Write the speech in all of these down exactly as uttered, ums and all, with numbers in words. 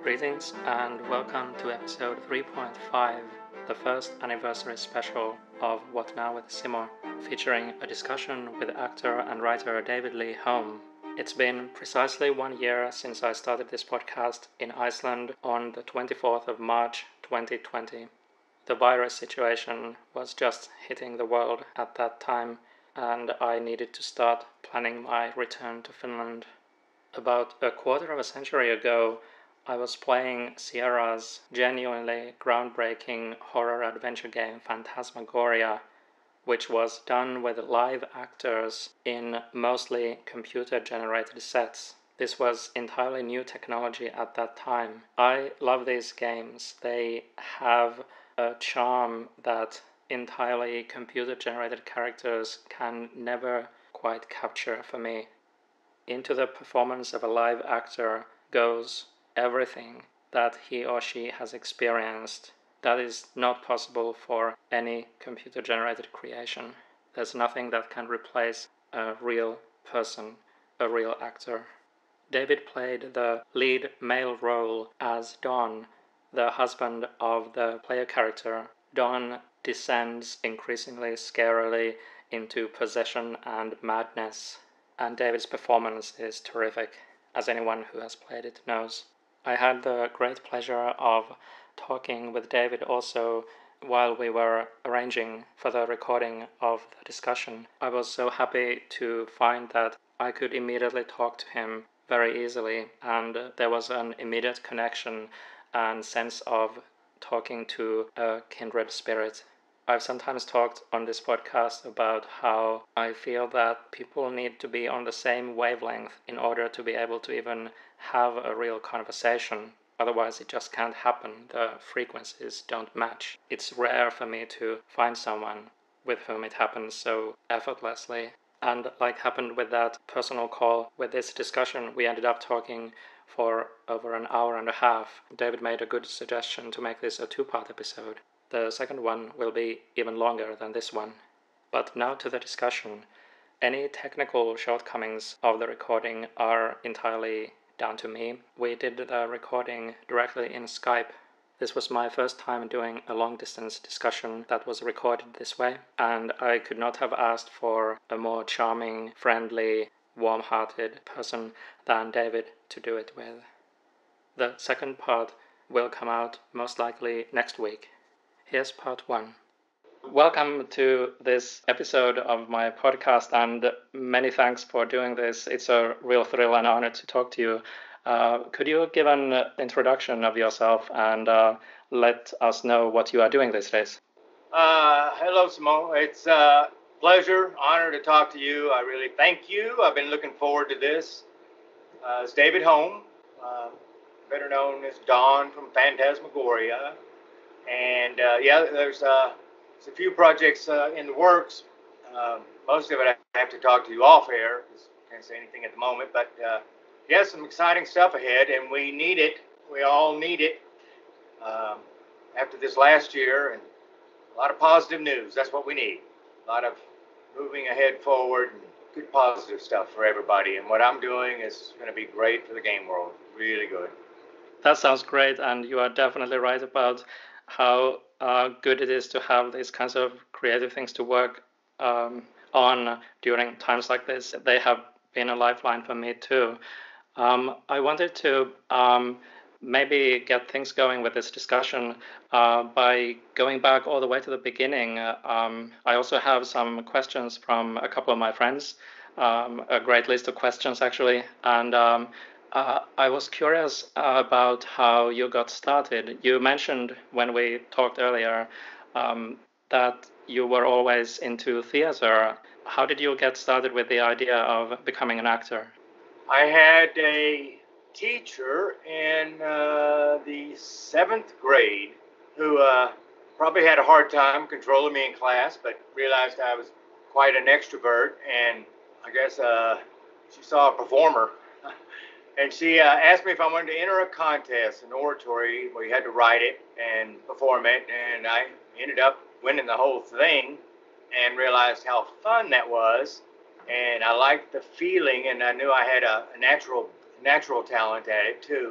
Greetings and welcome to episode three point five, the first anniversary special of What Now with Simo, featuring a discussion with actor and writer David Lee Homb. It's been precisely one year since I started this podcast in Iceland on the twenty-fourth of March twenty twenty. The virus situation was just hitting the world at that time, and I needed to start planning my return to Finland. About a quarter of a century ago, I was playing Sierra's genuinely groundbreaking horror adventure game Phantasmagoria, which was done with live actors in mostly computer-generated sets. This was entirely new technology at that time. I love these games. They have a charm that entirely computer-generated characters can never quite capture for me. Into the performance of a live actor goes everything that he or she has experienced. That is not possible for any computer-generated creation. There's nothing that can replace a real person, a real actor. David played the lead male role as Don, the husband of the player character. Don descends increasingly scarily into possession and madness, and David's performance is terrific, as anyone who has played it knows. I had the great pleasure of talking with David also while we were arranging for the recording of the discussion. I was so happy to find that I could immediately talk to him very easily, and there was an immediate connection and sense of talking to a kindred spirit. I've sometimes talked on this podcast about how I feel that people need to be on the same wavelength in order to be able to even have a real conversation. Otherwise, it just can't happen. The frequencies don't match. It's rare for me to find someone with whom it happens so effortlessly. And like happened with that personal call, with this discussion, we ended up talking for over an hour and a half. David made a good suggestion to make this a two-part episode. The second one will be even longer than this one. But now to the discussion. Any technical shortcomings of the recording are entirely down to me. We did the recording directly in Skype. This was my first time doing a long-distance discussion that was recorded this way, and I could not have asked for a more charming, friendly, warm-hearted person than David to do it with. The second part will come out most likely next week. Here's part one. Welcome to this episode of my podcast, and many thanks for doing this. It's a real thrill and honor to talk to you. Uh, could you give an introduction of yourself and uh, let us know what you are doing these days? Uh, hello, Simo. It's a pleasure, honor to talk to you. I really thank you. I've been looking forward to this. Uh, it's David Homb, uh, better known as Don from Phantasmagoria. And uh, yeah, there's, uh, there's a few projects uh, in the works. Um, most of it I have to talk to you off air, because I can't say anything at the moment. But uh, yeah, some exciting stuff ahead, and we need it. We all need it um, after this last year, and a lot of positive news. That's what we need. A lot of moving ahead forward and good positive stuff for everybody. And what I'm doing is going to be great for the game world. Really good. That sounds great, and you are definitely right about how uh, good it is to have these kinds of creative things to work um, on during times like this. They have been a lifeline for me too. Um, I wanted to um, maybe get things going with this discussion uh, by going back all the way to the beginning. Uh, um, I also have some questions from a couple of my friends, um, a great list of questions actually, and um, Uh, I was curious uh, about how you got started. You mentioned when we talked earlier um, that you were always into theater. How did you get started with the idea of becoming an actor? I had a teacher in uh, the seventh grade who uh, probably had a hard time controlling me in class, but realized I was quite an extrovert, and I guess uh, she saw a performer. And she uh, asked me if I wanted to enter a contest, an oratory, where you had to write it and perform it. And I ended up winning the whole thing and realized how fun that was. And I liked the feeling, and I knew I had a, a natural natural talent at it too.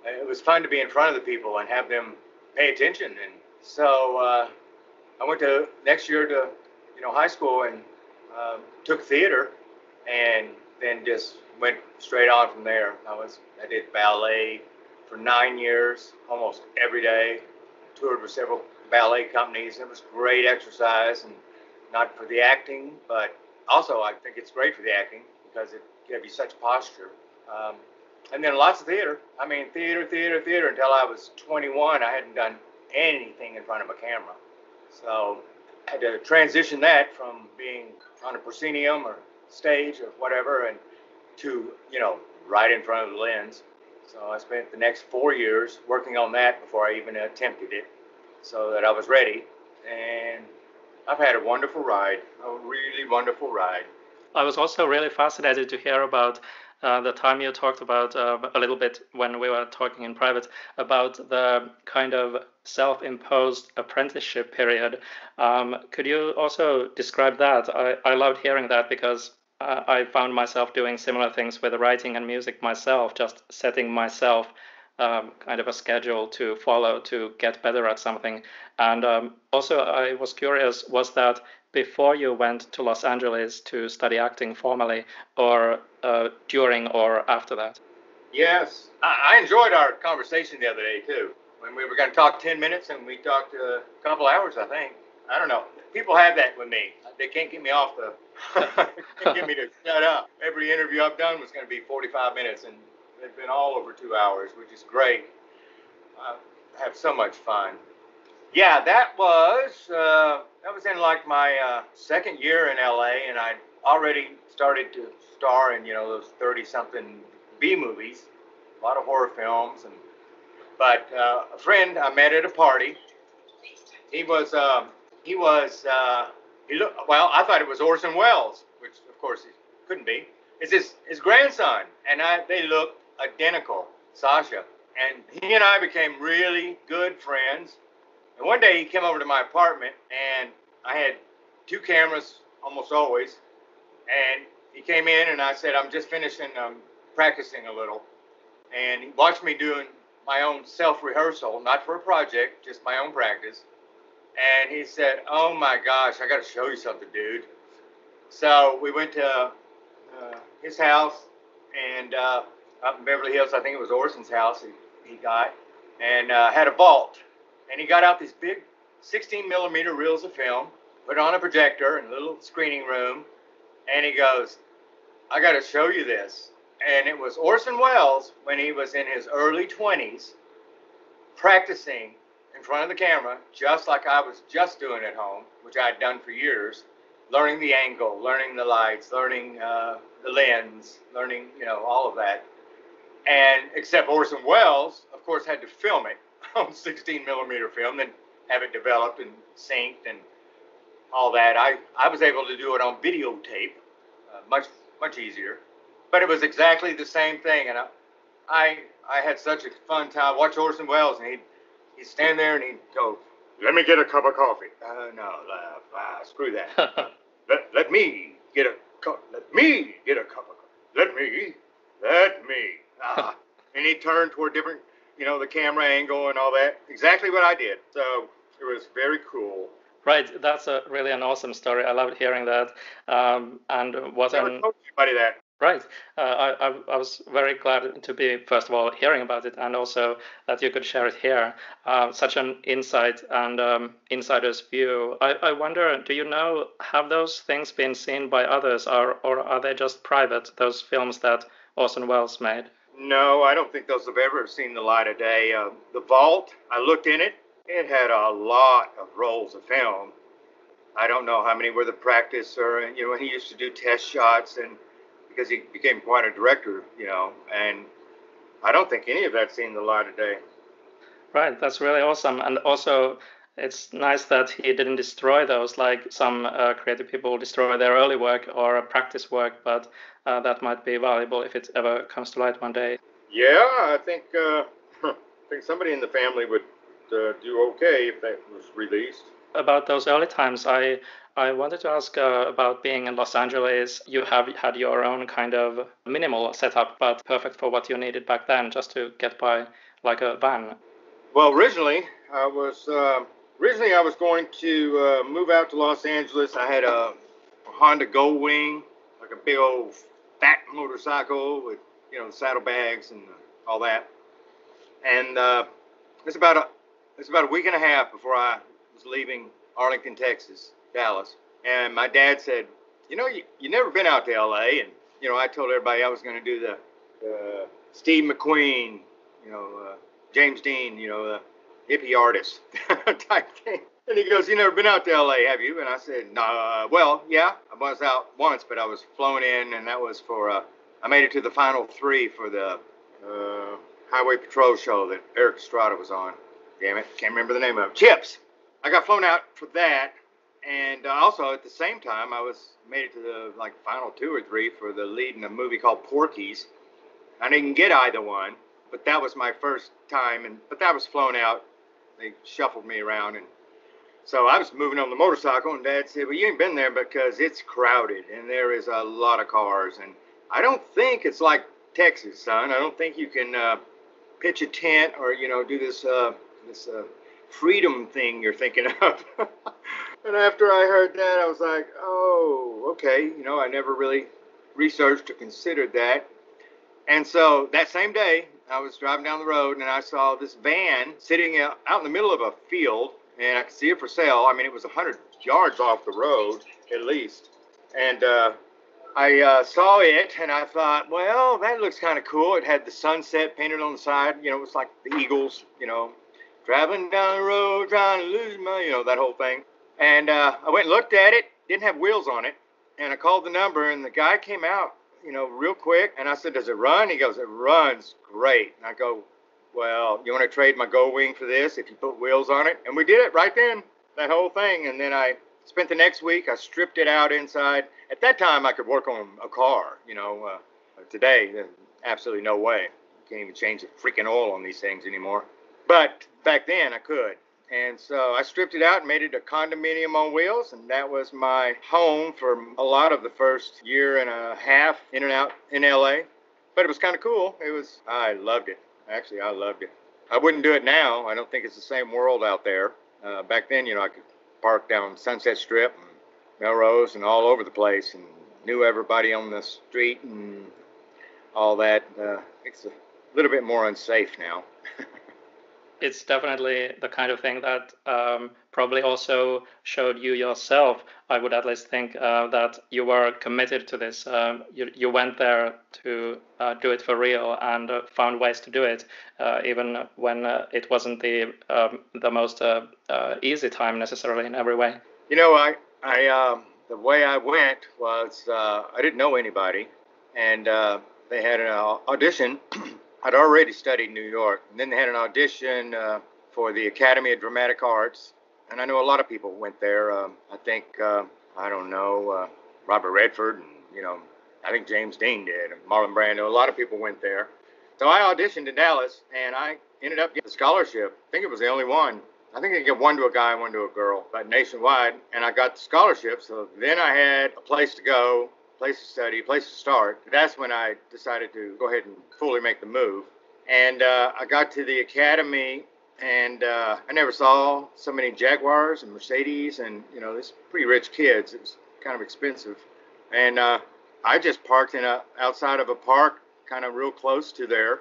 it was fun to be in front of the people and have them pay attention. And so uh, I went to next year to, you know, high school and uh, took theater, and then just went straight on from there. I was I did ballet for nine years, almost every day. Toured with several ballet companies. It was great exercise, and not for the acting, but also I think it's great for the acting because it gives you such posture. Um, and then lots of theater. I mean, theater, theater, theater until I was twenty-one. I hadn't done anything in front of a camera. So I had to transition that from being on a proscenium or stage or whatever, and to, you know, right in front of the lens. So I spent the next four years working on that before I even attempted it, so that I was ready. And I've had a wonderful ride, a really wonderful ride. I was also really fascinated to hear about uh, the time you talked about uh, a little bit when we were talking in private about the kind of self-imposed apprenticeship period. Um, could you also describe that? I, I loved hearing that because uh, I found myself doing similar things with writing and music myself, just setting myself um, kind of a schedule to follow to get better at something. And um, also I was curious, was that before you went to Los Angeles to study acting formally, or uh, during or after that? Yes, I, I enjoyed our conversation the other day too. When we were going to talk ten minutes and we talked a couple hours, I think. I don't know. People have that with me. They can't get me off the, can't get me to shut up. Every interview I've done was going to be forty-five minutes, and they've been all over two hours, which is great. I have so much fun. Yeah, that was uh, that was in like my uh, second year in L A, and I already started to star in, you know, those thirty-something B movies, a lot of horror films, and but uh, a friend I met at a party. He was um, he was uh, he looked well. I thought it was Orson Welles, which of course it couldn't be. It's his his grandson, and I they looked identical, Sasha, and he and I became really good friends. And one day he came over to my apartment, and I had two cameras almost always. And he came in, and I said, I'm just finishing um, practicing a little. And he watched me doing my own self-rehearsal, not for a project, just my own practice. And he said, oh my gosh, I got to show you something, dude. So we went to uh, his house, and uh, up in Beverly Hills, I think it was Orson's house he, he got, and uh, had a vault. And he got out these big sixteen millimeter reels of film, put on a projector in a little screening room, and he goes, I got to show you this. And it was Orson Welles when he was in his early twenties, practicing in front of the camera, just like I was just doing at home, which I had done for years, learning the angle, learning the lights, learning uh, the lens, learning, you know, all of that. And except Orson Welles, of course, had to film it on sixteen millimeter film, then have it developed and synced and all that. I, I was able to do it on videotape, uh, much much easier. But it was exactly the same thing, and I I, I had such a fun time. Watch Orson Welles, and he'd, he'd stand there and he'd go, let me get a cup of coffee. Uh, no, uh, uh, screw that. let, let me get a cup. Let me get a cup of coffee. Let me, let me. Ah. And he turned toward different, you know, the camera angle and all that. Exactly what I did. So it was very cool. Right. That's a really an awesome story. I loved hearing that. Um, and what I never an... told anybody that. Right. Uh, I, I I was very glad to be, first of all, hearing about it, and also that you could share it here. Uh, such an insight and um, insider's view. I, I wonder, do you know, have those things been seen by others, or, or are they just private, those films that Orson Welles made? No, I don't think those have ever seen the light of day. Uh, the vault, I looked in it. It had a lot of rolls of film. I don't know how many were the practice, or, you know, when he used to do test shots, and because he became quite a director, you know, and I don't think any of that's seen the light of day. Right, that's really awesome. And also, it's nice that he didn't destroy those like some uh, creative people destroy their early work or practice work, but uh, that might be valuable if it ever comes to light one day. Yeah, I think uh, I think somebody in the family would uh, do okay if that was released. About those early times, I I wanted to ask uh, about being in Los Angeles. You have had your own kind of minimal setup, but perfect for what you needed back then, just to get by like a van? Well, originally I was uh, originally I was going to uh, move out to Los Angeles. I had a, a Honda Goldwing, like a big old fat motorcycle with you know saddlebags and all that. And uh, it's about a it's about a week and a half before I was leaving Arlington, Texas, Dallas. And my dad said, you know, you you never been out to L A, and you know I told everybody I was going to do the, the Steve McQueen, you know. Uh, James Dean, you know, the hippie artist type thing. And he goes, you never been out to L A, have you? And I said, no, uh, well, yeah, I was out once, but I was flown in, and that was for, uh, I made it to the final three for the uh, Highway Patrol show that Erik Estrada was on. Damn it, can't remember the name of it. Chips. I got flown out for that, and uh, also at the same time, I was made it to the, like, final two or three for the lead in a movie called Porky's. I didn't get either one. But that was my first time, and but that was flown out. They shuffled me around, and so I was moving on the motorcycle, and Dad said, well, you ain't been there because it's crowded, and there is a lot of cars, and I don't think it's like Texas, son. I don't think you can uh, pitch a tent or, you know, do this, uh, this uh, freedom thing you're thinking of. And after I heard that, I was like, oh, okay. You know, I never really researched or considered that. And so that same day, I was driving down the road, and I saw this van sitting out, out in the middle of a field, and I could see it for sale. I mean, it was one hundred yards off the road, at least. And uh, I uh, saw it, and I thought, well, that looks kind of cool. It had the sunset painted on the side. You know, it was like the Eagles, you know, traveling down the road, trying to lose my, you know, that whole thing. And uh, I went and looked at it. Didn't have wheels on it. And I called the number, and the guy came out, you know, real quick. And I said, does it run? He goes, it runs great. And I go, well, you want to trade my Goldwing for this if you put wheels on it? And we did it right then, that whole thing. And then I spent the next week, I stripped it out inside. At that time, I could work on a car, you know. Uh, today, there's absolutely no way. You can't even change the freaking oil on these things anymore. But back then, I could. And so I stripped it out and made it a condominium on wheels, and that was my home for a lot of the first year and a half in and out in L A. But it was kind of cool. It was, I loved it. Actually, I loved it. I wouldn't do it now. I don't think it's the same world out there. Uh, back then, you know, I could park down Sunset Strip and Melrose and all over the place and knew everybody on the street and all that. Uh, it's a little bit more unsafe now. It's definitely the kind of thing that um, probably also showed you yourself. I would at least think uh, that you were committed to this. Um, you, you went there to uh, do it for real and uh, found ways to do it, uh, even when uh, it wasn't the um, the most uh, uh, easy time necessarily in every way. You know, I, I um, the way I went was uh, I didn't know anybody, and uh, they had an audition. I'd already studied New York, and then they had an audition uh, for the Academy of Dramatic Arts, and I know a lot of people went there. Um, I think, uh, I don't know, uh, Robert Redford, and, you know, I think James Dean did, and Marlon Brando, a lot of people went there. So I auditioned in Dallas, and I ended up getting a scholarship. I think it was the only one. I think I could get one to a guy and one to a girl, but nationwide, and I got the scholarship, so then I had a place to go, place to study, place to start. That's when I decided to go ahead and fully make the move. And uh, I got to the academy, and uh, I never saw so many Jaguars and Mercedes and, you know, these pretty rich kids. It was kind of expensive. And uh, I just parked in a, outside of a park, kind of real close to there.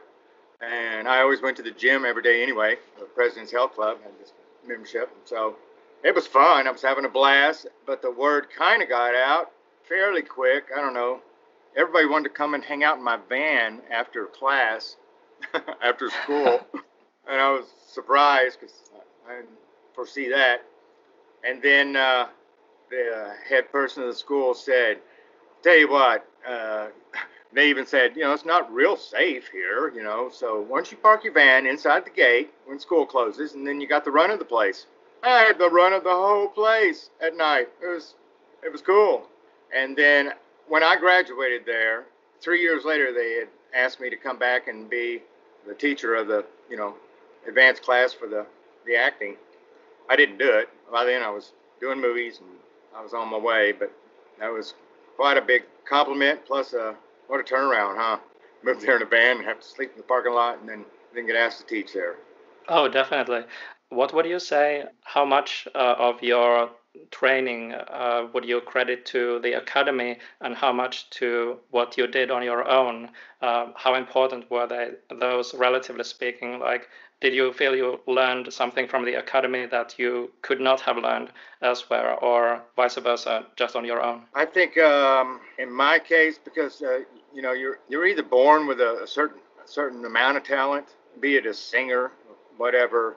And I always went to the gym every day anyway. The President's Health Club had this membership. And so it was fun. I was having a blast, but the word kind of got out fairly quick. I don't know. Everybody wanted to come and hang out in my van after class, after school. And I was surprised because I didn't foresee that. And then uh, the head person of the school said, tell you what, uh, they even said, you know, it's not real safe here, you know, so once you park your van inside the gate when school closes, and then you got the run of the place. I had the run of the whole place at night. It was, it was cool. And then when I graduated there, three years later, they had asked me to come back and be the teacher of the, you know, advanced class for the, the acting. I didn't do it. By then I was doing movies and I was on my way, but that was quite a big compliment. Plus, uh, what a turnaround, huh? Moved there in a van and have to sleep in the parking lot and then didn't get asked to teach there. Oh, definitely. What would you say, how much uh, of your training uh, would you credit to the academy and how much to what you did on your own? Uh, how important were they, those relatively speaking? Like, did you feel you learned something from the academy that you could not have learned elsewhere, or vice versa, just on your own? I think um, in my case, because uh, you know, you're you're either born with a, a certain a certain amount of talent, be it a singer, whatever,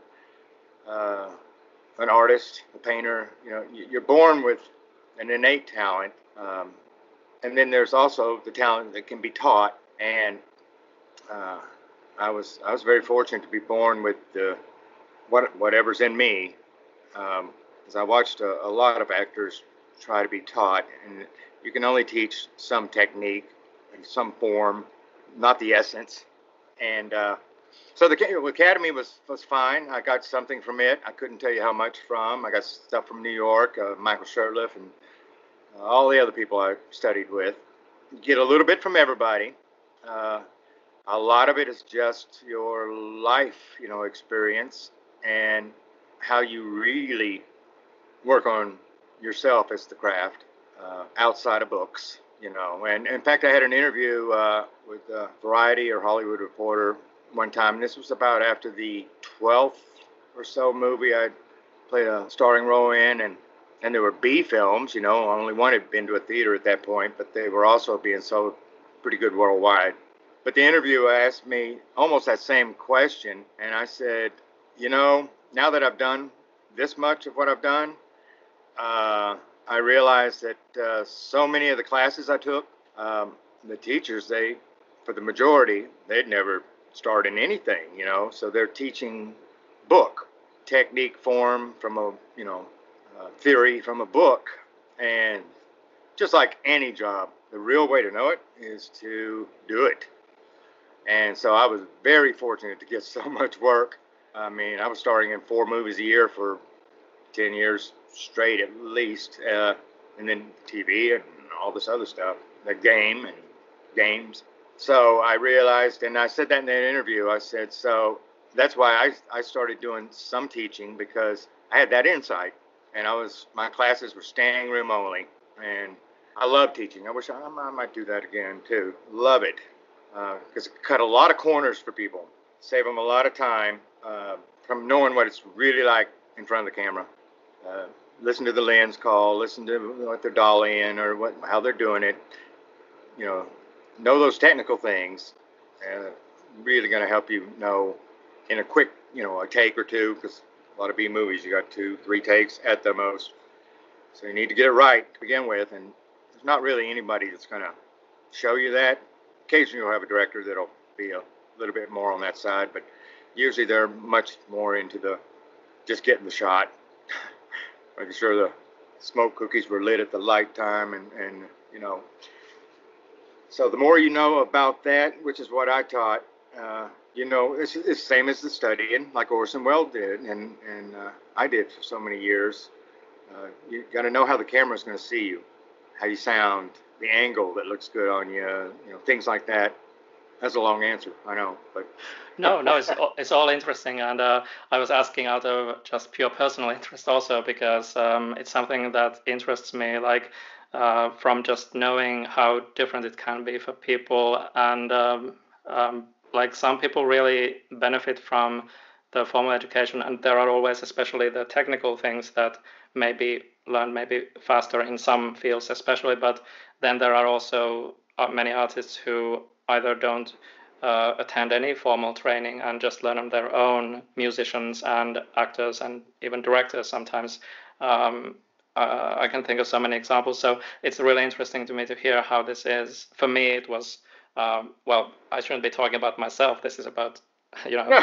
uh, an artist, a painter. You know, you're born with an innate talent, um, and then there's also the talent that can be taught. And uh, I was I was very fortunate to be born with the what whatever's in me, um, because I watched a, a lot of actors try to be taught, and you can only teach some technique in some form, not the essence. And uh, so the academy was was fine. I got something from it. I couldn't tell you how much from. I got stuff from New York, uh, Michael Shurtleff, and uh, all the other people I studied with. You get a little bit from everybody. Uh, a lot of it is just your life, you know, experience and how you really work on yourself as the craft uh, outside of books, you know. And in fact, I had an interview uh, with uh, Variety or Hollywood Reporter one time, and this was about after the twelfth or so movie I played a starring role in, and and there were B films, you know. Only one had been to a theater at that point, but they were also being sold pretty good worldwide. But the interviewer asked me almost that same question, and I said, you know, now that I've done this much of what I've done, uh, I realized that uh, so many of the classes I took, um, the teachers, they, for the majority, they'd never started in anything, you know. So they're teaching book, technique form from a, you know, uh, theory from a book. And just like any job, the real way to know it is to do it. And so I was very fortunate to get so much work. I mean, I was starring in four movies a year for ten years straight at least, uh, and then T V and all this other stuff, the game and games. So I realized, and I said that in that interview, I said, so that's why I, I started doing some teaching, because I had that insight, and I was, my classes were standing room only, and I love teaching. I wish I, I might do that again too. Love it. Because uh, it cut a lot of corners for people, save them a lot of time uh, from knowing what it's really like in front of the camera. Uh, listen to the lens call, listen to what they're dollying or what, how they're doing it. You know, know those technical things. Uh, really going to help you know in a quick, you know, a take or two, because a lot of B movies, you got two, three takes at the most. So you need to get it right to begin with, and there's not really anybody that's going to show you that. Occasionally you'll have a director that'll be a little bit more on that side, but usually they're much more into the just getting the shot, making sure the smoke cookies were lit at the light time, and, and you know. So the more you know about that, which is what I taught, uh, you know, it's, it's the same as the studying, like Orson Welles did, and, and uh, I did for so many years. Uh, you got to know how the camera's going to see you, how you sound, the angle that looks good on you, you know, things like that. That's a long answer, I know, but no, no, it's all, it's all interesting, and uh, I was asking out of just pure personal interest also, because um, it's something that interests me, like uh, from just knowing how different it can be for people, and um, um, like some people really benefit from the formal education, and there are always, especially the technical things that maybe learn maybe faster in some fields, especially, but then there are also many artists who either don't uh, attend any formal training and just learn on their own, musicians and actors and even directors sometimes. Um, uh, I can think of so many examples. So it's really interesting to me to hear how this is. For me, it was, um, well, I shouldn't be talking about myself. This is about, you know,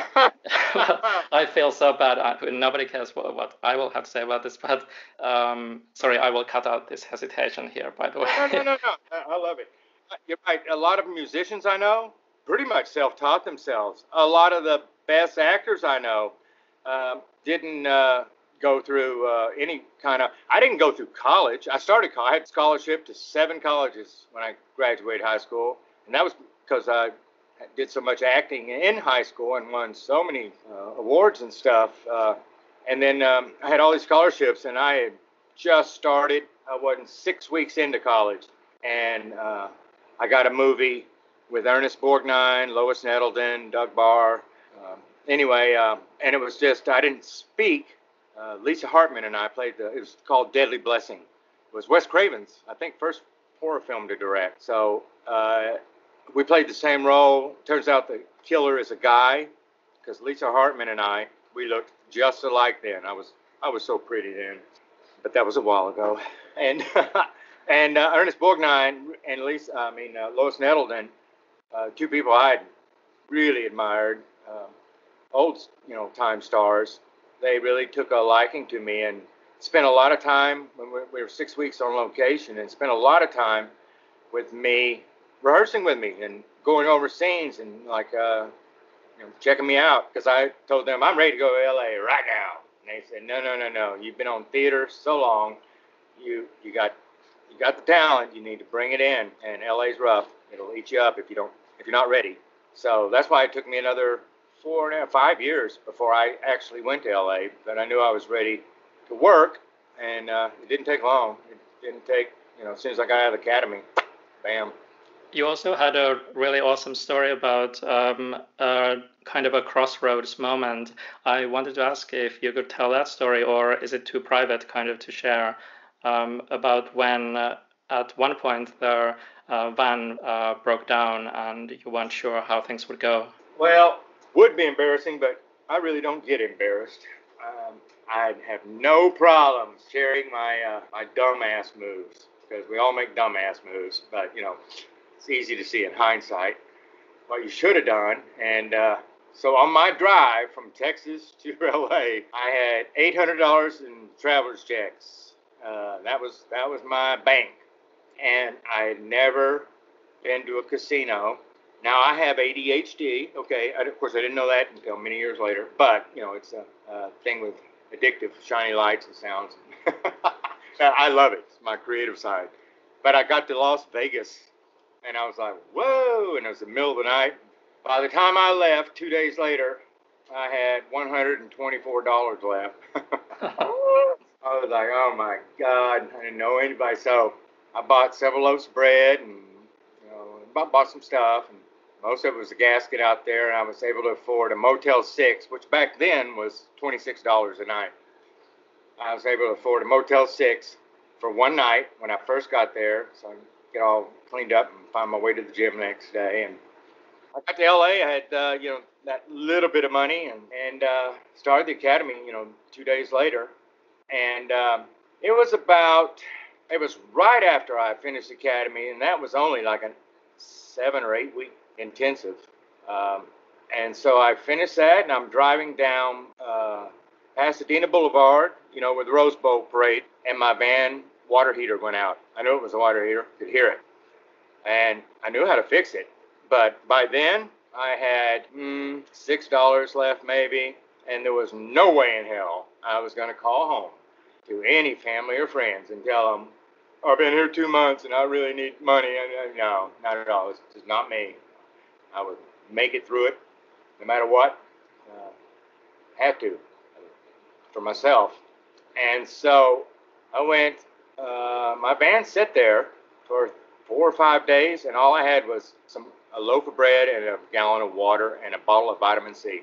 I feel so bad. I, nobody cares what, what I will have to say about this. But um, sorry, I will cut out this hesitation here, by the way. No, no, no, no. I love it. You're right. A lot of musicians I know pretty much self-taught themselves. A lot of the best actors I know uh, didn't uh, go through uh, any kind of... I didn't go through college. I started... I had scholarship to seven colleges when I graduated high school, and that was because I did so much acting in high school and won so many uh, awards and stuff. Uh, and then um, I had all these scholarships, and I had just started. I wasn't six weeks into college, and uh, I got a movie with Ernest Borgnine, Lois Nettleton, Doug Barr. Um, anyway, uh, and it was just, I didn't speak. Uh, Lisa Hartman and I played the, it was called Deadly Blessing. It was Wes Craven's, I think, first horror film to direct. So uh, we played the same role. Turns out the killer is a guy, because Lisa Hartman and I, we looked just alike then. I was I was so pretty then, but that was a while ago. And and uh, Ernest Borgnine and Lisa, I mean uh, Lois Nettleton, uh, two people I had really admired, uh, old you know time stars. They really took a liking to me and spent a lot of time when we, we were six weeks on location, and spent a lot of time with me, rehearsing with me and going over scenes and like uh, you know, checking me out, because I told them I'm ready to go to L A right now. And they said, no, no, no, no. You've been on theater so long. You you got you got the talent. You need to bring it in. And L A's rough. It'll eat you up if you don't if you're not ready. So that's why it took me another four and a half, five years before I actually went to L A. But I knew I was ready to work, and uh, it didn't take long. It didn't take, you know, as soon as I got out of the academy, bam. You also had a really awesome story about um, a kind of a crossroads moment. I wanted to ask if you could tell that story, or is it too private kind of to share, um, about when uh, at one point their uh, van uh, broke down and you weren't sure how things would go? Well, would be embarrassing, but I really don't get embarrassed. Um, I have no problems sharing my uh, my dumbass moves, because we all make dumbass moves, but you know, it's easy to see in hindsight what you should have done. And uh, so on my drive from Texas to L A, I had eight hundred dollars in traveler's checks. Uh, that was that was my bank, and I had never been to a casino. Now I have A D H D. Okay, I, of course I didn't know that until many years later. But you know, it's a, a thing with addictive shiny lights and sounds. I love it. It's my creative side. But I got to Las Vegas, and I was like, whoa, and it was the middle of the night. By the time I left, two days later, I had one hundred twenty-four dollars left. I was like, oh my God, I didn't know anybody. So I bought several loaves of bread, and you know, bought some stuff, and most of it was a gasket out there, and I was able to afford a Motel six, which back then was twenty-six dollars a night. I was able to afford a Motel six for one night when I first got there, so I could get all cleaned up and find my way to the gym the next day. And I got to L A, I had, uh, you know, that little bit of money, and, and uh, started the academy, you know, two days later. And um, it was about, it was right after I finished the academy, and that was only like a seven or eight week intensive. Um, and so I finished that, and I'm driving down uh, Pasadena Boulevard, you know, with the Rose Bowl parade, and my van water heater went out. I knew it was a water heater, could hear it. And I knew how to fix it. But by then, I had mm, six dollars left maybe, and there was no way in hell I was going to call home to any family or friends and tell them, oh, I've been here two months and I really need money. And, no, not at all. It's just not me. I would make it through it no matter what. Uh, had to, for myself. And so I went, uh, my van sat there for four or five days, and all I had was some a loaf of bread and a gallon of water and a bottle of vitamin C.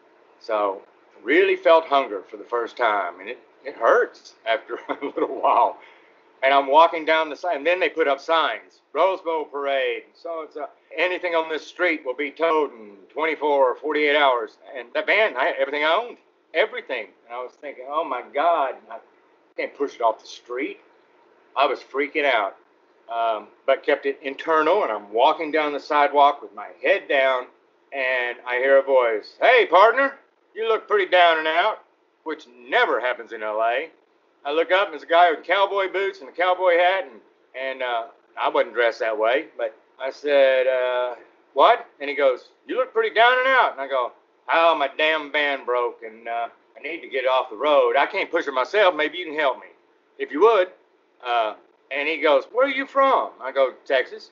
So I really felt hunger for the first time, and it, it hurts after a little while. And I'm walking down the side, and then they put up signs, Rose Bowl Parade, so it's a, anything on this street will be towed in twenty-four or forty-eight hours. And that van, I had everything I owned, everything. And I was thinking, oh my God, I can't push it off the street. I was freaking out. Um, but kept it internal, and I'm walking down the sidewalk with my head down, and I hear a voice, hey, partner, you look pretty down and out, which never happens in L A. I look up, and there's a guy with cowboy boots and a cowboy hat, and, and uh, I wasn't dressed that way, but I said, uh, what? And he goes, you look pretty down and out. And I go, oh, my damn van broke, and uh, I need to get off the road. I can't push it myself. Maybe you can help me. If you would. Uh, And he goes, where are you from? I go, Texas.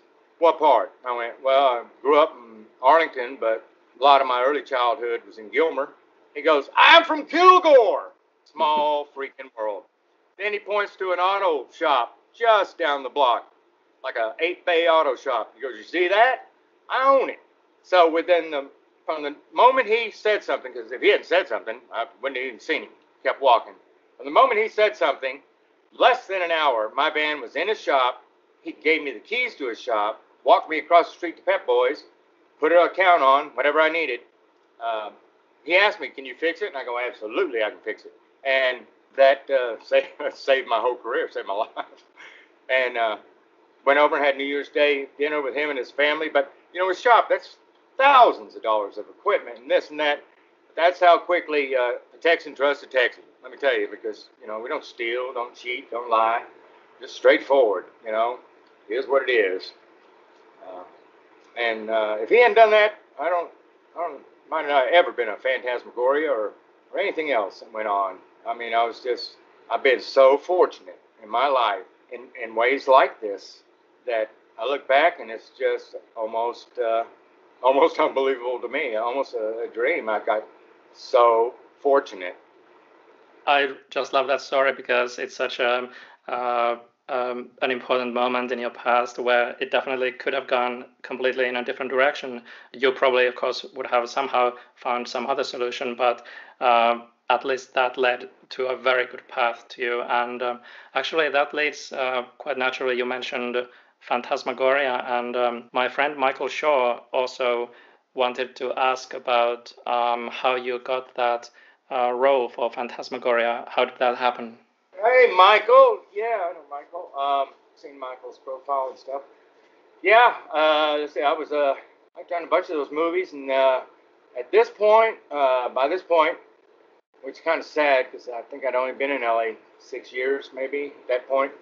what part? I went, well, I grew up in Arlington, but a lot of my early childhood was in Gilmer. He goes, I'm from Kilgore. Small freaking world. Then he points to an auto shop just down the block, like a eight bay auto shop. He goes, you see that? I own it. So within the, from the moment he said something, because if he hadn't said something, I wouldn't have even seen him, kept walking. From the moment he said something, less than an hour, my van was in his shop. He gave me the keys to his shop, walked me across the street to Pep Boys, put an account on, whatever I needed. Uh, he asked me, can you fix it? And I go, absolutely, I can fix it. And that uh, saved, saved my whole career, saved my life. And uh, went over and had New Year's Day dinner with him and his family. But, you know, his shop, that's thousands of dollars of equipment and this and that. That's how quickly uh, a Texan trusts a Texan, let me tell you, because, you know, we don't steal, don't cheat, don't lie. Just straightforward, you know. It is what it is. Uh, and uh, if he hadn't done that, I don't, I don't, might not have ever been a phantasmagoria or, or anything else that went on. I mean, I was just, I've been so fortunate in my life in, in ways like this that I look back and it's just almost, uh, almost unbelievable to me, almost a, a dream. I got so fortunate. I just love that story because it's such a uh, um, an important moment in your past where it definitely could have gone completely in a different direction. You probably, of course, would have somehow found some other solution, but uh, at least that led to a very good path to you. And um, actually, that leads uh, quite naturally. You mentioned Phantasmagoria, and um, my friend Michael Shaw also wanted to ask about um, how you got that uh, role for Phantasmagoria. How did that happen? Hey, Michael. Yeah, I know Michael. Um, seen Michael's profile and stuff. Yeah, uh, let's see, I was, uh, I've done a bunch of those movies, and uh, at this point, uh, by this point, which is kind of sad because I think I'd only been in L A six years, maybe, at that point.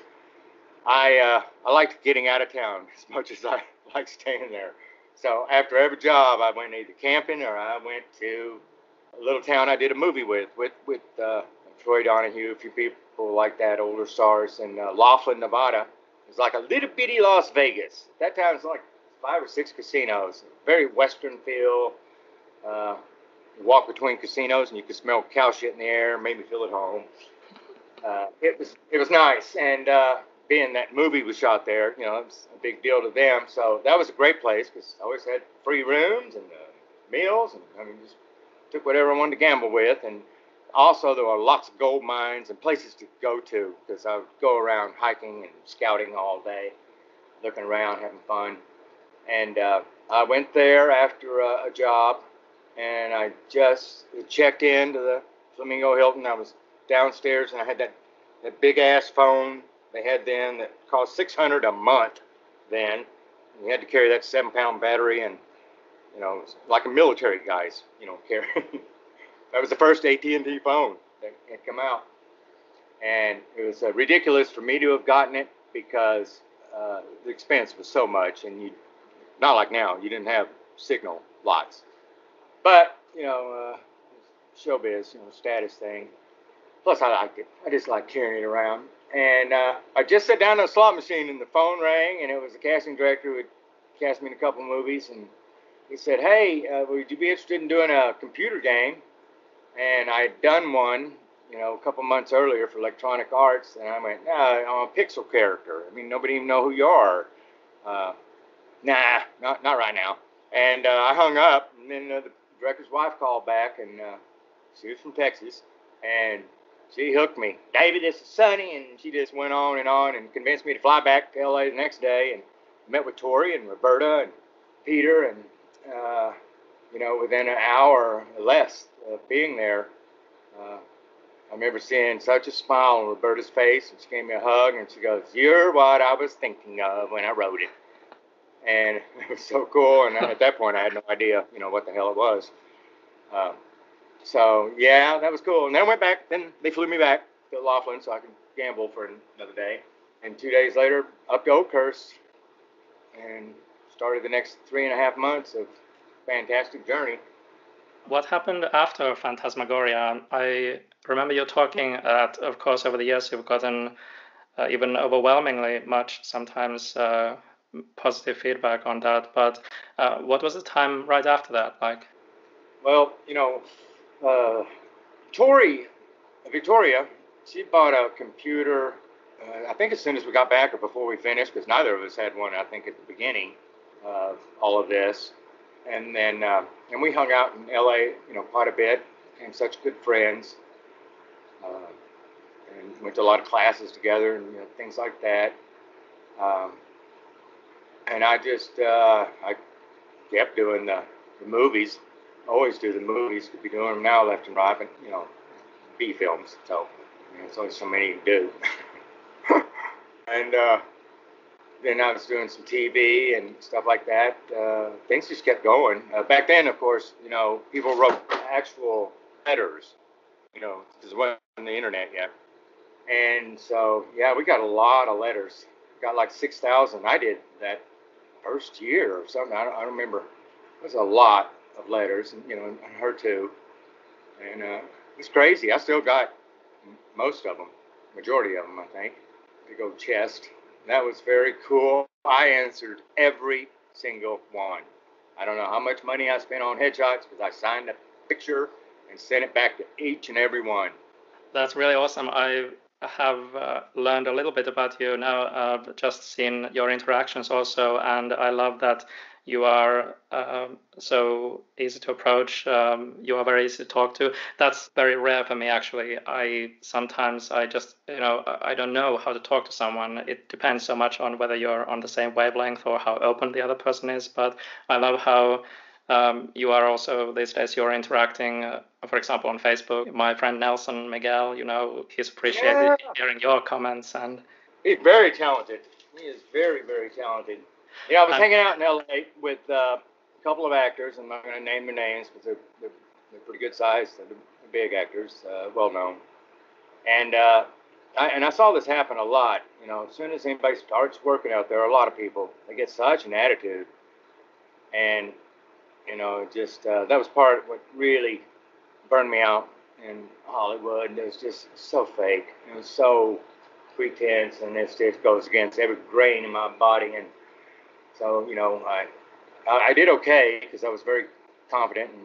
I uh, I liked getting out of town as much as I liked staying there. So after every job, I went either camping or I went to a little town I did a movie with, with, with uh, Troy Donahue, a few people like that, older stars, in uh, Laughlin, Nevada. It's like a little bitty Las Vegas. At that time, it's like five or six casinos, very Western feel. Uh, you walk between casinos and you could smell cow shit in the air, made me feel at home. Uh, it was it was nice, and uh, being that movie was shot there, you know, it was a big deal to them. So that was a great place because I always had free rooms and uh, meals, and I mean, just took whatever I wanted to gamble with. And also, there were lots of gold mines and places to go to because I would go around hiking and scouting all day, looking around, having fun. And uh, I went there after a, a job, and I just checked in to the Flamingo Hilton. I was downstairs, and I had that, that big-ass phone they had then that cost six hundred dollars a month then. You had to carry that seven-pound battery, and, you know, it was like a military guy's, you know, carrying. That was the first A T and T phone that had come out. And it was uh, ridiculous for me to have gotten it because uh, the expense was so much. And you, not like now, you didn't have signal lots. But, you know, uh, showbiz, you know, status thing. Plus, I liked it. I just liked carrying it around. And uh, I just sat down on a slot machine and the phone rang, and it was the casting director who had cast me in a couple movies. And he said, hey, uh, would you be interested in doing a computer game? And I had done one, you know, a couple months earlier for Electronic Arts, and I went, nah, I'm a pixel character. I mean, nobody even know who you are. Uh, nah, not not right now. And uh, I hung up, and then uh, the director's wife called back, and uh, she was from Texas, and she hooked me. David, this is Sonny, and she just went on and on and convinced me to fly back to L A the next day, and met with Tori and Roberta and Peter, and, uh, you know, within an hour or less of being there, uh, I remember seeing such a smile on Roberta's face, and she gave me a hug, and she goes, you're what I was thinking of when I wrote it. And it was so cool, and at that point I had no idea, you know, what the hell it was. Uh, so, yeah, that was cool. And then I went back, then they flew me back to Laughlin so I could gamble for another day. And two days later, up to Oakhurst, and started the next three and a half months of fantastic journey. What happened after Phantasmagoria? I remember you talking that, of course, over the years you've gotten uh, even overwhelmingly much, sometimes uh, positive feedback on that. But uh, what was the time right after that like? Well, you know, uh, Tori, Victoria, she bought a computer, uh, I think as soon as we got back or before we finished, because neither of us had one, I think, at the beginning of all of this. And then, uh, and we hung out in L A, you know, quite a bit, became such good friends, uh, and went to a lot of classes together and you know, things like that. Um, and I just, uh, I kept doing the, the movies, always do the movies, could be doing them now left and right, but, you know, B films, so you know, there's only so many you can do. and uh, then I was doing some T V and stuff like that. Uh, things just kept going. Uh, back then, of course, you know, people wrote actual letters, you know, because it wasn't on the internet yet. And so, yeah, we got a lot of letters. Got like six thousand. I did that first year or something. I don't, I don't remember. It was a lot of letters, and you know, and her too. And uh, it's crazy. I still got most of them, majority of them, I think. Big old chest. That was very cool. I answered every single one. I don't know how much money I spent on headshots because I signed a picture and sent it back to each and every one. That's really awesome. I have uh, learned a little bit about you now, uh, just seen your interactions also, and I love that you are uh, so easy to approach. Um, you are very easy to talk to. That's very rare for me, actually. I sometimes I just, you know, I don't know how to talk to someone. It depends so much on whether you're on the same wavelength or how open the other person is. But I love how um, you are also these days. You're interacting, uh, for example, on Facebook. My friend Nelson Miguel, you know, he's appreciated yeah. hearing your comments, and he's very talented. He is very, very talented. Yeah, I was um, hanging out in L A with uh, a couple of actors. I'm not going to name their names because they're, they're, they're pretty good sized. They're big actors, uh, well known. And uh, I, and I saw this happen a lot. You know, as soon as anybody starts working out there, a lot of people, they get such an attitude. And, you know, just uh, that was part of what really burned me out in Hollywood. It was just so fake. It was so pretense, and it just goes against every grain in my body. And so, you know, I I did okay because I was very confident and,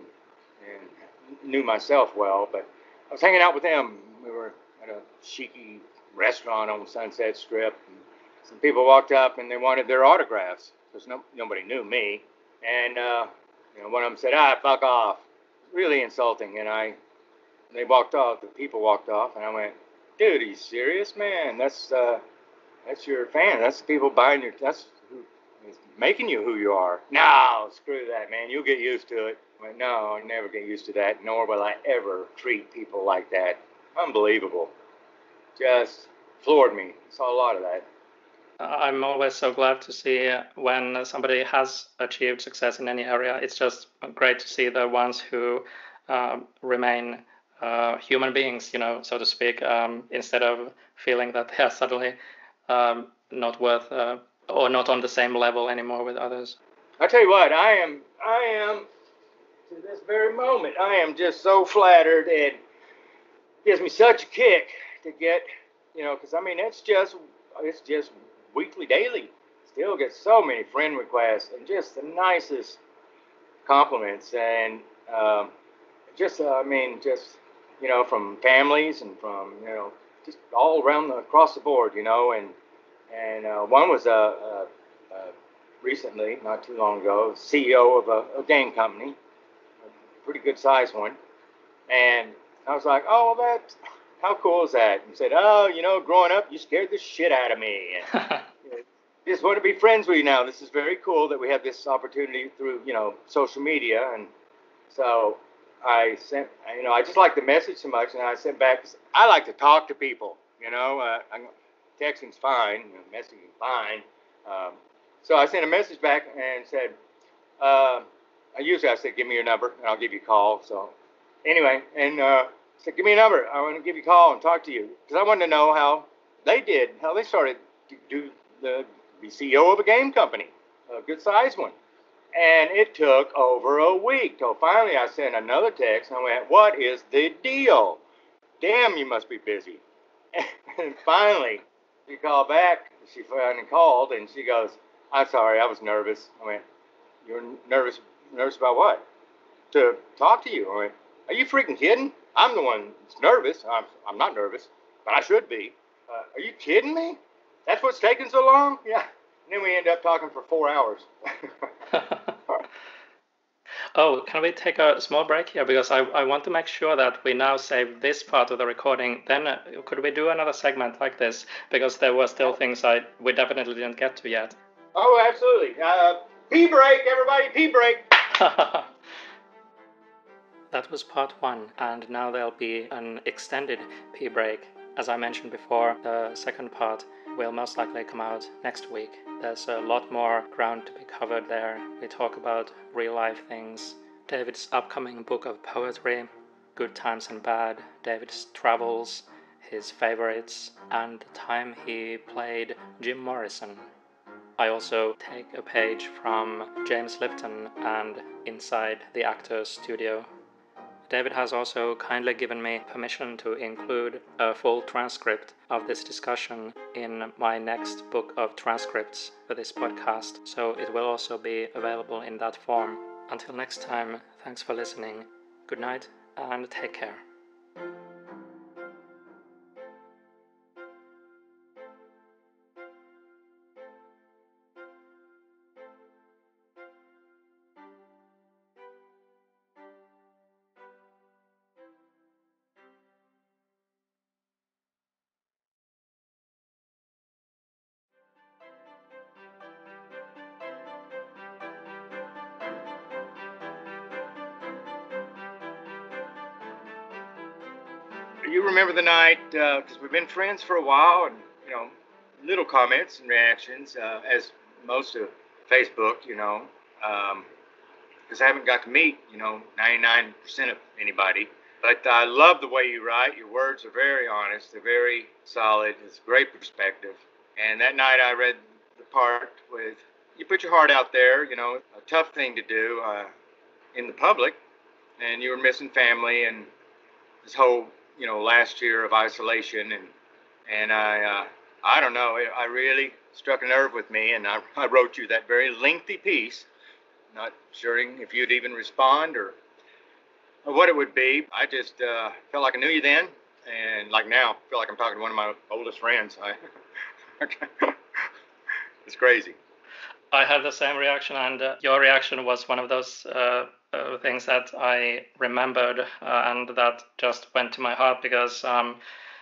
and knew myself well. But I was hanging out with them. We were at a chic restaurant on Sunset Strip. And some people walked up and they wanted their autographs because no, nobody knew me. And uh, you know, one of them said, "Ah, fuck off." Really insulting. And I, they walked off. The people walked off, and I went, "Dude, are you serious, man? That's uh, that's your fan. That's the people buying your. That's who is making you who you are." No, screw that, man. You'll get used to it. I went, no, I'll never get used to that. Nor will I ever treat people like that. Unbelievable. Just floored me. Saw a lot of that. I'm always so glad to see when somebody has achieved success in any area. It's just great to see the ones who uh, remain uh, human beings, you know, so to speak, um, instead of feeling that they are suddenly um, not worth uh, or not on the same level anymore with others. I tell you what, I am, I am, to this very moment, I am just so flattered, and it gives me such a kick to get, you know, because I mean, it's just, it's just weekly, daily. Still get so many friend requests and just the nicest compliments, and um, just, uh, I mean, just, you know, from families and from, you know, just all around the, across the board, you know, and and uh, one was a, a, a recently, not too long ago, C E O of a, a game company, a pretty good sized one, and I was like, oh, well, that, how cool is that? And he said, oh, you know, growing up, you scared the shit out of me. And, you know, just want to be friends with you now. This is very cool that we have this opportunity through, you know, social media. And so I sent, you know, I just like the message so much, and I sent back, I like to talk to people, you know, uh, I'm, texting's fine, you know, messaging fine. Um, so I sent a message back and said, uh, I usually I said, give me your number and I'll give you a call. So anyway, and uh, I said, give me a number. I want to give you a call and talk to you, because I wanted to know how they did, how they started to do the be C E O of a game company, a good sized one. And it took over a week till finally I sent another text and I went, what is the deal? Damn, you must be busy. And finally, she called back. She finally called and she goes, I'm sorry, I was nervous. I went, you're nervous, nervous about what? To talk to you. I went, are you freaking kidding? I'm the one that's nervous. I'm, I'm not nervous, but I should be. Uh, are you kidding me? That's what's taking so long? Yeah. And then we end up talking for four hours. Oh, can we take a small break here? Because I, I want to make sure that we now save this part of the recording. Then uh, could we do another segment like this? Because there were still things I we definitely didn't get to yet. Oh, absolutely. Uh, pee break, everybody, pee break. That was part one, and now there'll be an extended pee break. As I mentioned before, the second part will most likely come out next week. There's a lot more ground to be covered there. We talk about real-life things, David's upcoming book of poetry, good times and bad, David's travels, his favorites, and the time he played Jim Morrison. I also take a page from James Lipton and Inside the Actor's Studio. David has also kindly given me permission to include a full transcript of this discussion in my next book of transcripts for this podcast, so it will also be available in that form. Until next time, thanks for listening. Good night and take care. You remember the night, because uh, we've been friends for a while, and, you know, little comments and reactions, uh, as most of Facebook, you know, because um, I haven't got to meet, you know, ninety-nine percent of anybody. But I love the way you write. Your words are very honest. They're very solid. It's great perspective. And that night I read the part with, you put your heart out there, you know, a tough thing to do uh, in the public, and you were missing family and this whole, you know, last year of isolation, and and I, uh, I don't know, I really struck a nerve with me, and I, I wrote you that very lengthy piece, not sure if you'd even respond or, or what it would be. I just uh, felt like I knew you then, and like now, I feel like I'm talking to one of my oldest friends. I, it's crazy. I had the same reaction, and uh, your reaction was one of those uh, uh, things that I remembered uh, and that just went to my heart, because um,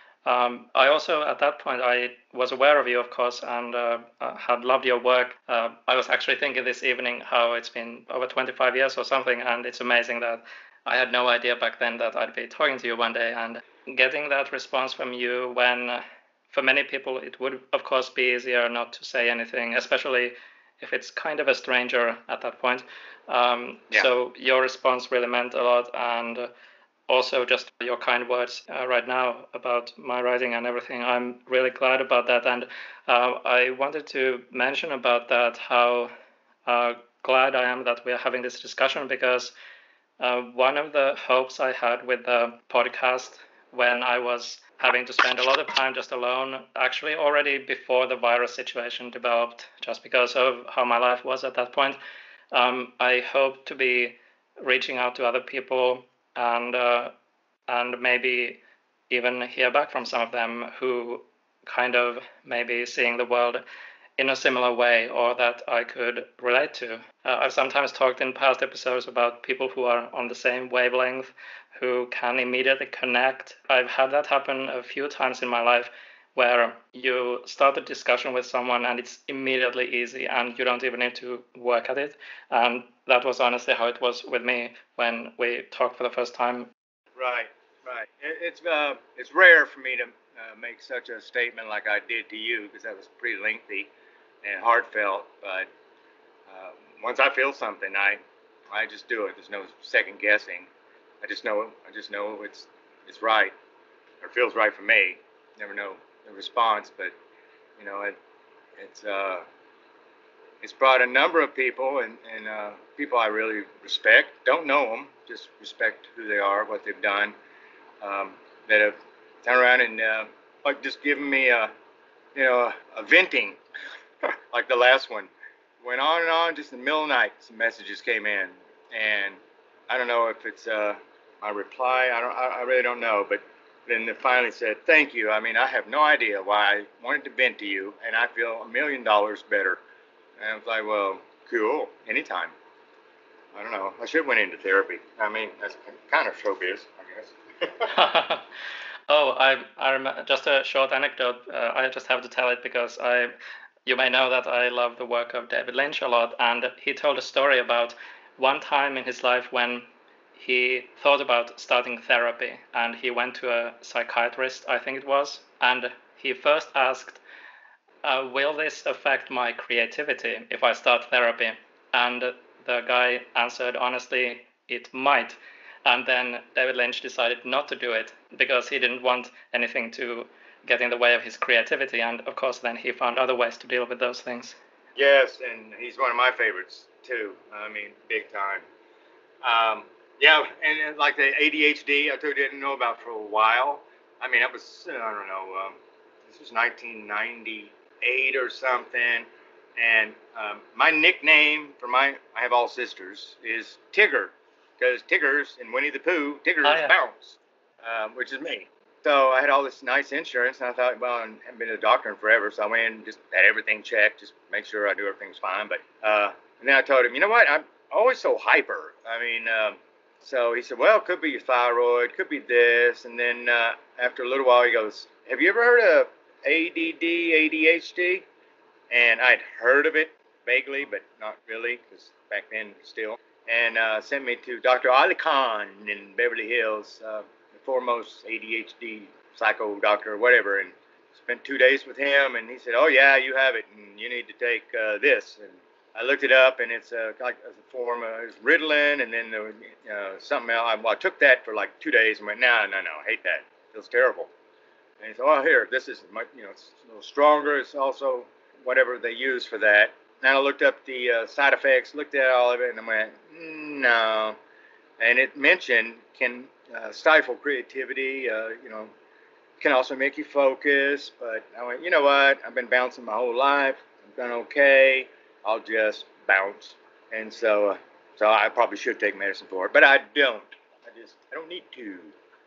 um, I also, at that point, I was aware of you, of course, and uh, uh, had loved your work. Uh, I was actually thinking this evening how it's been over twenty-five years or something, and it's amazing that I had no idea back then that I'd be talking to you one day, and getting that response from you when, uh, for many people, it would, of course, be easier not to say anything, especially if it's kind of a stranger at that point. Um, yeah. So your response really meant a lot, and also just your kind words uh, right now about my writing and everything. I'm really glad about that, and uh, I wanted to mention about that how uh, glad I am that we are having this discussion, because uh, one of the hopes I had with the podcast when I was having to spend a lot of time just alone, actually already before the virus situation developed, just because of how my life was at that point, um, I hoped to be reaching out to other people and uh, and maybe even hear back from some of them who kind of maybe seeing the world in a similar way, or that I could relate to. Uh, I've sometimes talked in past episodes about people who are on the same wavelength, who can immediately connect. I've had that happen a few times in my life, where you start a discussion with someone and it's immediately easy and you don't even need to work at it. And that was honestly how it was with me when we talked for the first time. Right, right. It's uh, it's rare for me to uh, make such a statement like I did to you, because that was pretty lengthy and heartfelt. But uh, once I feel something, I I just do it. There's no second guessing. I just know I just know it's it's right, or feels right for me. Never know the response, but you know it it's uh it's brought a number of people, and and uh, people I really respect. Don't know them, just respect who they are, what they've done. Um, that have turned around and uh, like just given me a you know a, a venting like the last one. went on and on, just in the middle of the night, some messages came in. And I don't know if it's uh, my reply, I, don't, I, I really don't know, but then it finally said, thank you. I mean, I have no idea why I wanted to vent to you, and I feel a million dollars better. And I was like, well, cool, anytime. I don't know. I should have went into therapy. I mean, that's kind of showbiz, I guess. oh, I, I remember, just a short anecdote. Uh, I just have to tell it because I, you may know that I love the work of David Lynch a lot, and he told a story about one time in his life when he thought about starting therapy, and he went to a psychiatrist, I think it was, and he first asked, uh, will this affect my creativity if I start therapy? And the guy answered, honestly, it might. And then David Lynch decided not to do it because he didn't want anything to get in the way of his creativity. And of course, then he found other ways to deal with those things. Yes, and he's one of my favorites too. I mean, big time. Um, yeah, and like the A D H D, I told you I didn't know about for a while. I mean, it was, I don't know, um, this was nineteen ninety-eight or something. And um, my nickname for my, I have all sisters, is Tigger. Because Tiggers in Winnie the Pooh, Tiggers oh, yeah. bounce, um, which is me. So I had all this nice insurance, and I thought, well, I haven't been to the doctor in forever, so I went in and just had everything checked, just make sure I do everything's fine. But uh, and then I told him, you know what, I'm always so hyper. I mean, um, so he said, well, it could be your thyroid, could be this. And then uh, after a little while, he goes, have you ever heard of A D D, A D H D? And I'd heard of it vaguely, but not really, because back then still. And uh, sent me to Doctor Ali Khan in Beverly Hills, uh, the foremost A D H D psycho doctor or whatever, and spent two days with him. And he said, oh, yeah, you have it, and you need to take uh, this. And I looked it up, and it's uh, like a form of it's Ritalin, and then there was uh, something else. I, well, I took that for like two days and went, no, no, no, I hate that. It feels terrible. And he said, well, here, this is, much, you know, it's a little stronger. It's also whatever they use for that. And I looked up the uh, side effects, looked at all of it, and I went, no. And it mentioned can uh, stifle creativity, uh, you know, can also make you focus. But I went, you know what? I've been bouncing my whole life. I've done okay. I'll just bounce. And so, uh, so I probably should take medicine for it, but I don't. I just, I don't need to.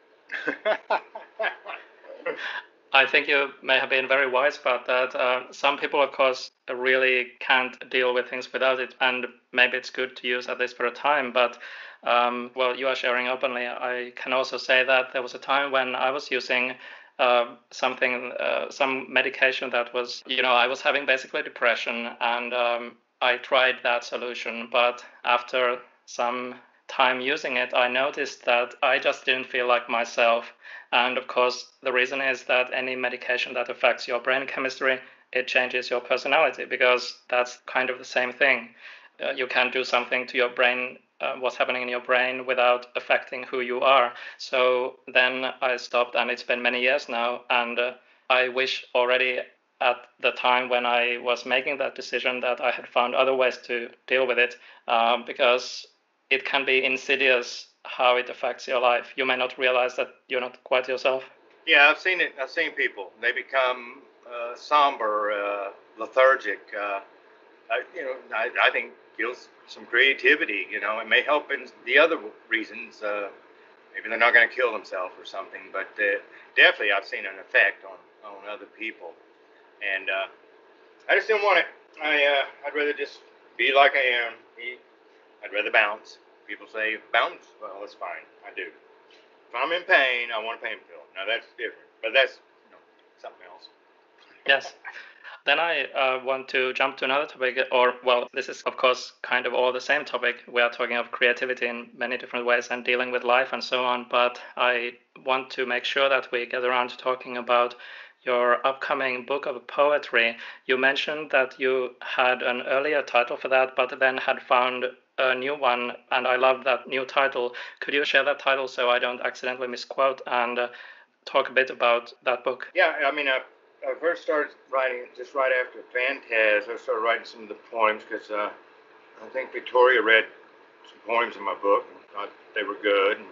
I think you may have been very wise about that. Uh, some people, of course, really can't deal with things without it, and maybe it's good to use at least for a time. But, um, well, you are sharing openly. I can also say that there was a time when I was using uh, something, uh, some medication that was, you know, I was having basically depression, and um, I tried that solution. But after some time using it, I noticed that I just didn't feel like myself. And of course, the reason is that any medication that affects your brain chemistry, it changes your personality, because that's kind of the same thing. Uh, you can't do something to your brain, uh, what's happening in your brain, without affecting who you are. So then I stopped, and it's been many years now. And uh, I wish already at the time when I was making that decision that I had found other ways to deal with it, uh, because it can be insidious how it affects your life. You may not realize that you're not quite yourself. Yeah, I've seen it. I've seen people. They become uh, somber, uh, lethargic. Uh, I, you know, I, I think kills some creativity. You know, it may help in the other reasons. Uh, maybe they're not going to kill themselves or something, but uh, definitely I've seen an effect on, on other people. And uh, I just didn't want it. I uh, I'd rather just be like I am. Be, I'd rather bounce. People say bounce. Well, that's fine. I do. If I'm in pain, I want a pain pill. Now that's different, but that's you know, something else. Yes. Then I uh, want to jump to another topic, or well, this is of course kind of all the same topic. We are talking of creativity in many different ways and dealing with life and so on. But I want to make sure that we get around to talking about your upcoming book of poetry. You mentioned that you had an earlier title for that, but then had found a new one, and I love that new title. Could you share that title so I don't accidentally misquote, and uh, talk a bit about that book? Yeah, I mean, I, I first started writing just right after Phantasm. I started writing some of the poems because uh, I think Victoria read some poems in my book and thought they were good. And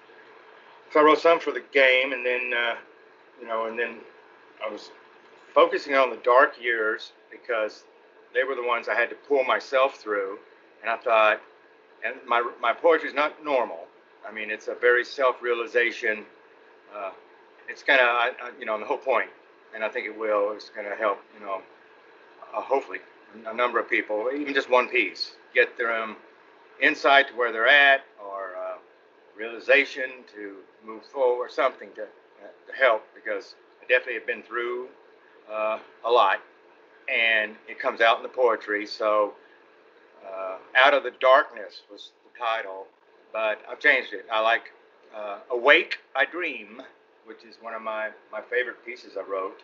so I wrote some for the game, and then, uh, you know, and then I was focusing on the dark years because they were the ones I had to pull myself through. And I thought, and my my poetry is not normal. I mean, it's a very self-realization. Uh, it's kind of, you know, the whole point, and I think it will, is going to help, you know, uh, hopefully, a number of people, even just one piece, get their um, insight to where they're at, or uh, realization to move forward, something to, uh, to help, because I definitely have been through uh, a lot, and it comes out in the poetry. So uh, Out of the Darkness was the title, but I've changed it. I like uh, Awake, I Dream, which is one of my, my favorite pieces I wrote,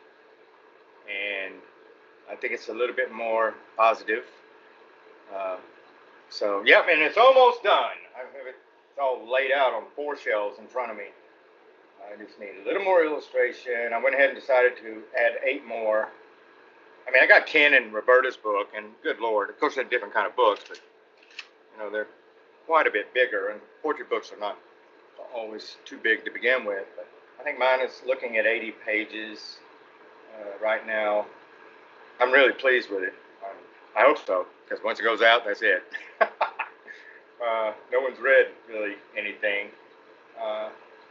and I think it's a little bit more positive. Uh, so, yeah, and it's almost done. I have it it's all laid out on four shelves in front of me. I just need a little more illustration. I went ahead and decided to add eight more. I mean, I got ten in Roberta's book, and good Lord, of course they're different kind of books, but, you know, they're quite a bit bigger, and poetry books are not always too big to begin with. But I think mine is looking at eighty pages uh, right now. I'm really pleased with it. Um, I hope so, because once it goes out, that's it. uh, no one's read really anything. Uh,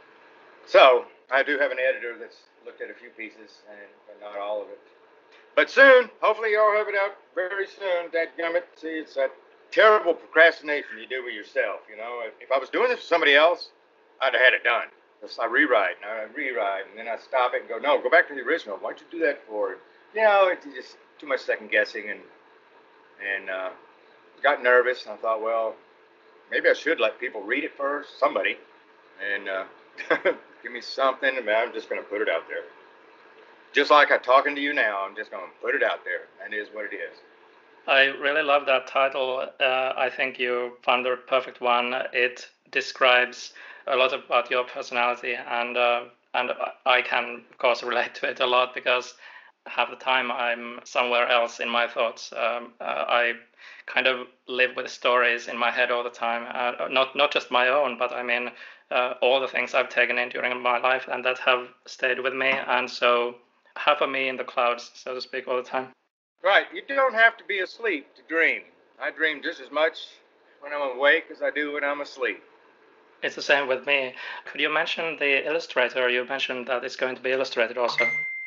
so I do have an editor that's looked at a few pieces, and but not all of it. But soon, hopefully y'all have it out very soon. Dadgummit, see, it's that terrible procrastination you do with yourself, you know. If, if I was doing this for somebody else, I'd have had it done. I rewrite, and I rewrite, and then I stop it and go, no, go back to the original. Why'd you do that for? You know, it's just too much second guessing, and and uh, got nervous. And I thought, well, maybe I should let people read it first, somebody, and uh, give me something. And I'm just going to put it out there. Just like I'm talking to you now, I'm just going to put it out there. And it is what it is. I really love that title. Uh, I think you found the perfect one. It describes a lot about your personality, and uh, and I can, of course, relate to it a lot, because half the time I'm somewhere else in my thoughts. Um, uh, I kind of live with stories in my head all the time, uh, not not just my own, but I mean uh, all the things I've taken in during my life and that have stayed with me, and so half of me in the clouds, so to speak, all the time. Right. You don't have to be asleep to dream. I dream just as much when I'm awake as I do when I'm asleep. It's the same with me. Could you mention the illustrator? You mentioned that it's going to be illustrated also.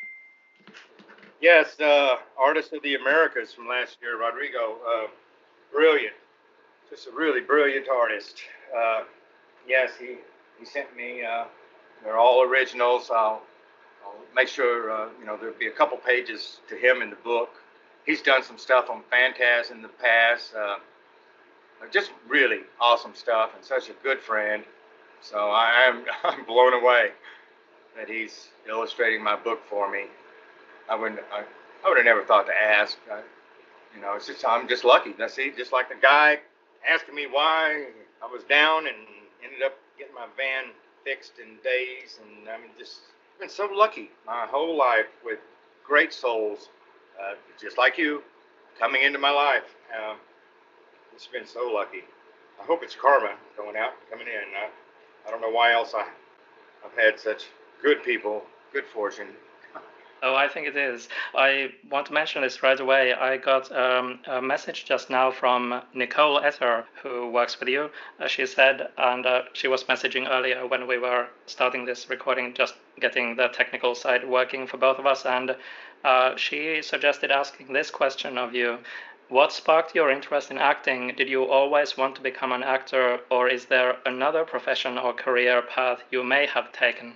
Yes, uh, Artist of the Americas from last year, Rodrigo. Uh, brilliant. Just a really brilliant artist. Uh, yes, he, he sent me, uh, they're all originals. I'll, I'll make sure, uh, you know, there'll be a couple pages to him in the book. He's done some stuff on Phantas in the past. Uh, just really awesome stuff, and such a good friend. So I am I'm blown away that he's illustrating my book for me. I wouldn't I, I would have never thought to ask. I, you know, it's just I'm just lucky. Now see, just like the guy asking me why I was down and ended up getting my van fixed in days, and I mean, just been so lucky my whole life with great souls, uh, just like you, coming into my life. Um, It's been so lucky. I hope it's karma going out and coming in. I, I don't know why else I, I've had such good people, good fortune. Oh, I think it is. I want to mention this right away. I got um, a message just now from Nicole Ether, who works with you. Uh, she said, and uh, she was messaging earlier when we were starting this recording, just getting the technical side working for both of us. And uh, she suggested asking this question of you. What sparked your interest in acting? Did you always want to become an actor, or is there another profession or career path you may have taken?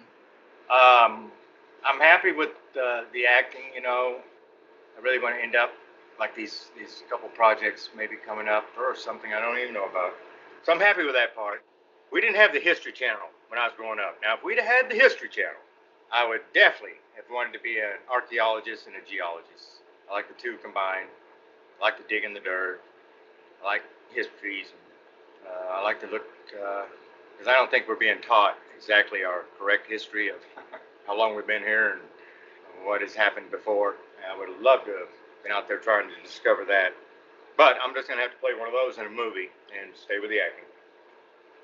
Um, I'm happy with uh, the acting, you know. I really want to end up like these, these couple projects maybe coming up, or something I don't even know about. So I'm happy with that part. We didn't have the History Channel when I was growing up. Now, if we'd have had the History Channel, I would definitely have wanted to be an archaeologist and a geologist. I like the two combined. I like to dig in the dirt. I like histories. And, uh, I like to look, because uh, I don't think we're being taught exactly our correct history of how long we've been here and what has happened before. And I would love to have been out there trying to discover that. But I'm just going to have to play one of those in a movie and stay with the acting.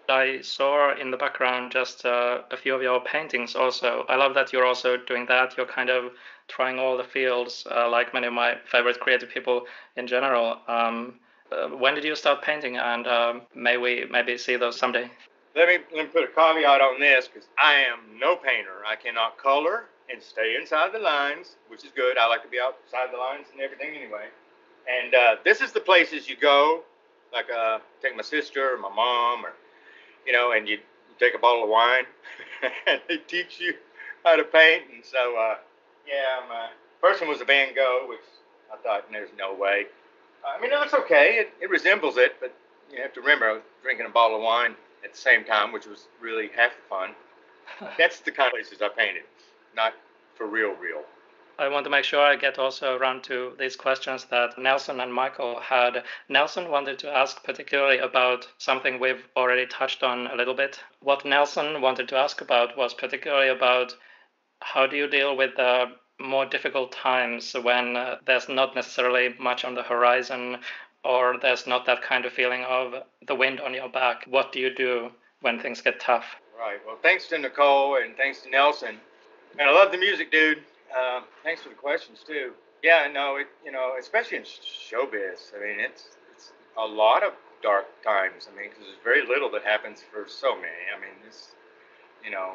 I saw in the background just uh, a few of your paintings also. I love that you're also doing that. You're kind of trying all the fields, uh, like many of my favorite creative people in general. Um, uh, when did you start painting, and um, may we maybe see those someday? Let me, let me put a caveat on this, because I am no painter. I cannot color and stay inside the lines, which is good. I like to be outside the lines and everything anyway. And uh, this is the places you go, like uh, take my sister or my mom, or, you know, and you, you take a bottle of wine, and they teach you how to paint. And so, uh, yeah, my first one was a Van Gogh, which I thought, there's no way. I mean, it looks okay. It, it resembles it, but you have to remember, I was drinking a bottle of wine at the same time, which was really half the fun. That's the kind of places I painted, not for real, real. I want to make sure I get also around to these questions that Nelson and Michael had. Nelson wanted to ask particularly about something we've already touched on a little bit. What Nelson wanted to ask about was particularly about how do you deal with the more difficult times when uh, there's not necessarily much on the horizon, or there's not that kind of feeling of the wind on your back. What do you do when things get tough? Right. Well, thanks to Nicole and thanks to Nelson. And I love the music, dude. Uh, thanks for the questions too. Yeah, no, it you know, especially in showbiz. I mean, it's it's a lot of dark times. I mean, because there's very little that happens for so many. I mean, this, you know,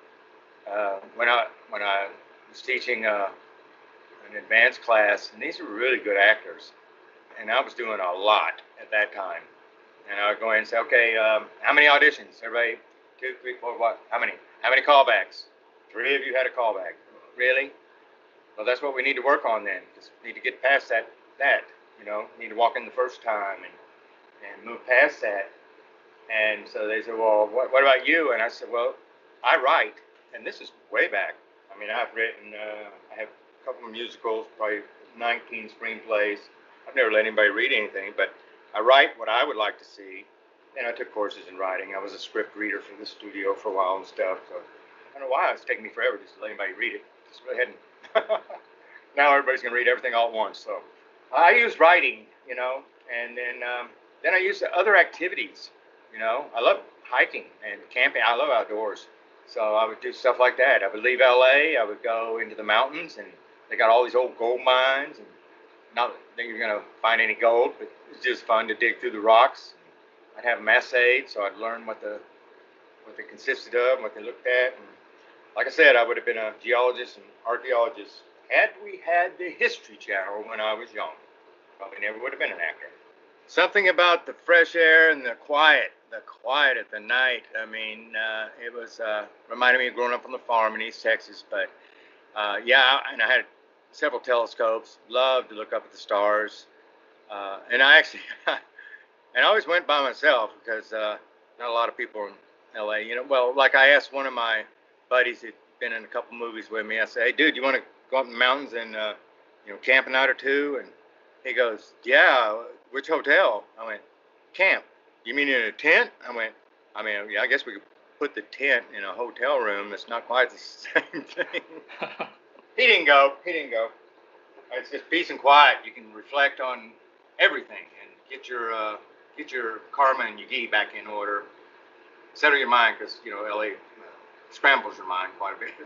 uh, uh, when I when I was teaching uh, an advanced class, and these are really good actors, and I was doing a lot at that time. And I would go in and say, okay, um, how many auditions? Everybody, two, three, four, what? How many? How many callbacks? Three of you had a callback. Really? Well, that's what we need to work on then. Just need to get past that, that, you know, need to walk in the first time and, and move past that. And so they said, well, what, what about you? And I said, well, I write, and this is way back. I mean, I've written, uh, I have a couple of musicals, probably nineteen screenplays. I've never let anybody read anything, but I write what I would like to see. And I took courses in writing. I was a script reader for the studio for a while and stuff. So I don't know why it's taking me forever just to let anybody read it. Just really hadn't. Now everybody's gonna read everything all at once. So I use writing, you know, and then um, then I use the other activities. You know, I love hiking and camping. I love outdoors. So I would do stuff like that. I would leave L A. I would go into the mountains, and they got all these old gold mines. And not that you're gonna find any gold, but it's just fun to dig through the rocks. I'd have mass aid, so I'd learn what the what they consisted of, and what they looked at. And like I said, I would have been a geologist and archaeologist had we had the History Channel when I was young. Probably never would have been an actor. Something about the fresh air and the quiet, the quiet at the night. I mean, uh, it was uh, reminded me of growing up on the farm in East Texas. But uh, yeah, and I had several telescopes. Loved to look up at the stars. Uh, and I actually, and I always went by myself because uh, not a lot of people in L A. You know, well, like I asked one of my buddies who'd been in a couple movies with me. I said, "Hey, dude, you want to go up in the mountains and uh, you know, camp a night or two?" And he goes, "Yeah, which hotel?" I went, "Camp. You mean in a tent?" I went, "I mean, yeah, I guess we could put the tent in a hotel room. That's not quite the same thing." He didn't go. He didn't go. It's just peace and quiet. You can reflect on everything and get your uh, get your karma and your gi back in order. Settle your mind, because you know L A uh, scrambles your mind quite a bit.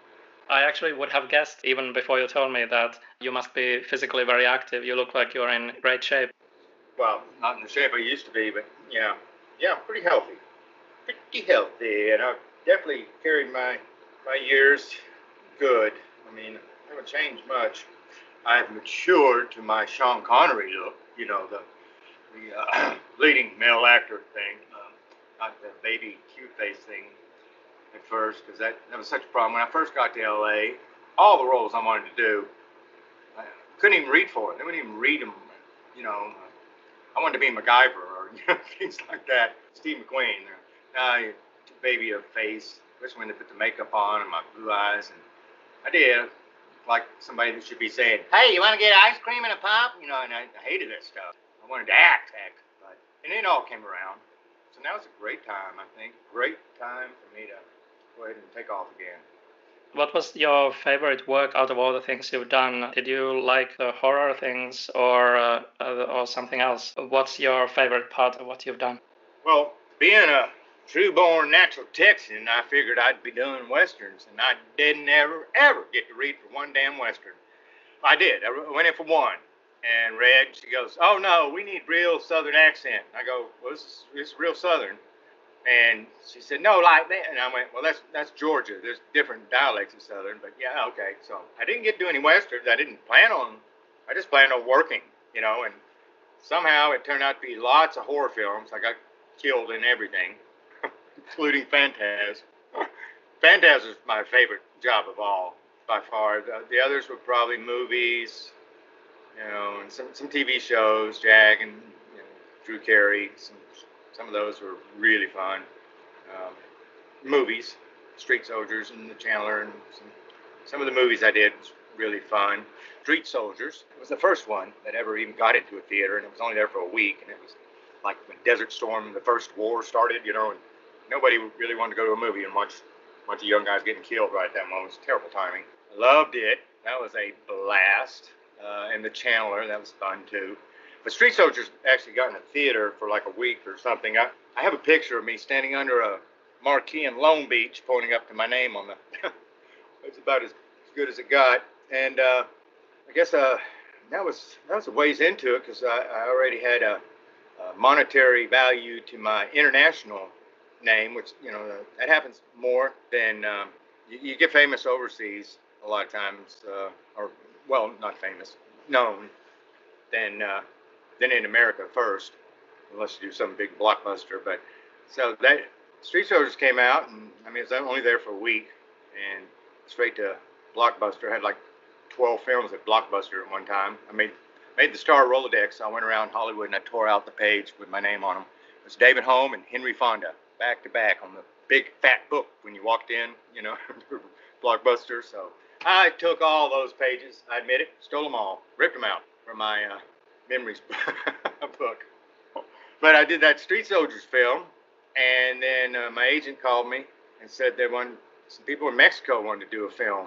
I actually would have guessed, even before you told me, that you must be physically very active. You look like you're in great shape. Well, not in the shape I used to be, but yeah, yeah, pretty healthy, pretty healthy, and I've definitely carried my my years good. I mean, I haven't changed much. I've matured to my Sean Connery look, you know, the the uh, leading male actor thing, um, not the baby cute face thing at first, because that, that was such a problem. When I first got to L A, all the roles I wanted to do, I couldn't even read for it. They wouldn't even read them, you know. I wanted to be MacGyver or you know, things like that. Steve McQueen, uh, baby of face, especially when they put the makeup on and my blue eyes. And I did, like somebody that should be saying, "Hey, you want to get ice cream and a pop?" You know, and I, I hated that stuff. I wanted to act, act. But, and it all came around. So now it's a great time, I think. Great time for me to go ahead and take off again. What was your favorite work out of all the things you've done? Did you like the horror things or uh, or something else? What's your favorite part of what you've done? Well, being a true-born natural Texan, I figured I'd be doing Westerns, and I didn't ever, ever get to read for one damn Western. I did. I went in for one and read. And she goes, "Oh, no, we need real Southern accent." I go, "Well, this is, this is real Southern." And she said, "No, like that." And I went, "Well, that's that's Georgia. There's different dialects of Southern, but yeah, okay." So I didn't get to do any Westerns. I didn't plan on, I just planned on working, you know, and somehow it turned out to be lots of horror films. I got killed in everything, including Phantasm. Phantasm is my favorite job of all, by far. The, the others were probably movies, you know, and some, some T V shows, Jag and you know, Drew Carey. Some, some of those were really fun. Um, movies, Street Soldiers and The Chandler, and some, some of the movies I did was really fun. Street Soldiers was the first one that ever even got into a theater, and it was only there for a week, and it was like when Desert Storm, the first war started, you know, and nobody really wanted to go to a movie and watch a bunch of young guys getting killed right at that moment. It was terrible timing. Loved it. That was a blast. Uh, and The Chandler, that was fun too. But Street Soldiers actually got in a theater for like a week or something. I, I have a picture of me standing under a marquee in Long Beach pointing up to my name on the... It's about as good as it got. And uh, I guess uh, that was that was a ways into it because I, I already had a, a monetary value to my international name, which, you know, that happens more than... Um, you, you get famous overseas a lot of times, uh, or, well, not famous, known, than, uh, than in America first, unless you do some big blockbuster. But so that Street Soldiers came out, and I mean, it was only there for a week, and straight to Blockbuster. I had like twelve films at Blockbuster at one time. I made made the Star Rolodex. I went around Hollywood and I tore out the page with my name on them. It was David Homb and Henry Fonda, back to back on the big fat book when you walked in, you know, Blockbuster. So I took all those pages. I admit it, stole them all, ripped them out from my uh, memories book. But I did that Street Soldiers film, and then uh, my agent called me and said they wanted, some people in Mexico wanted to do a film.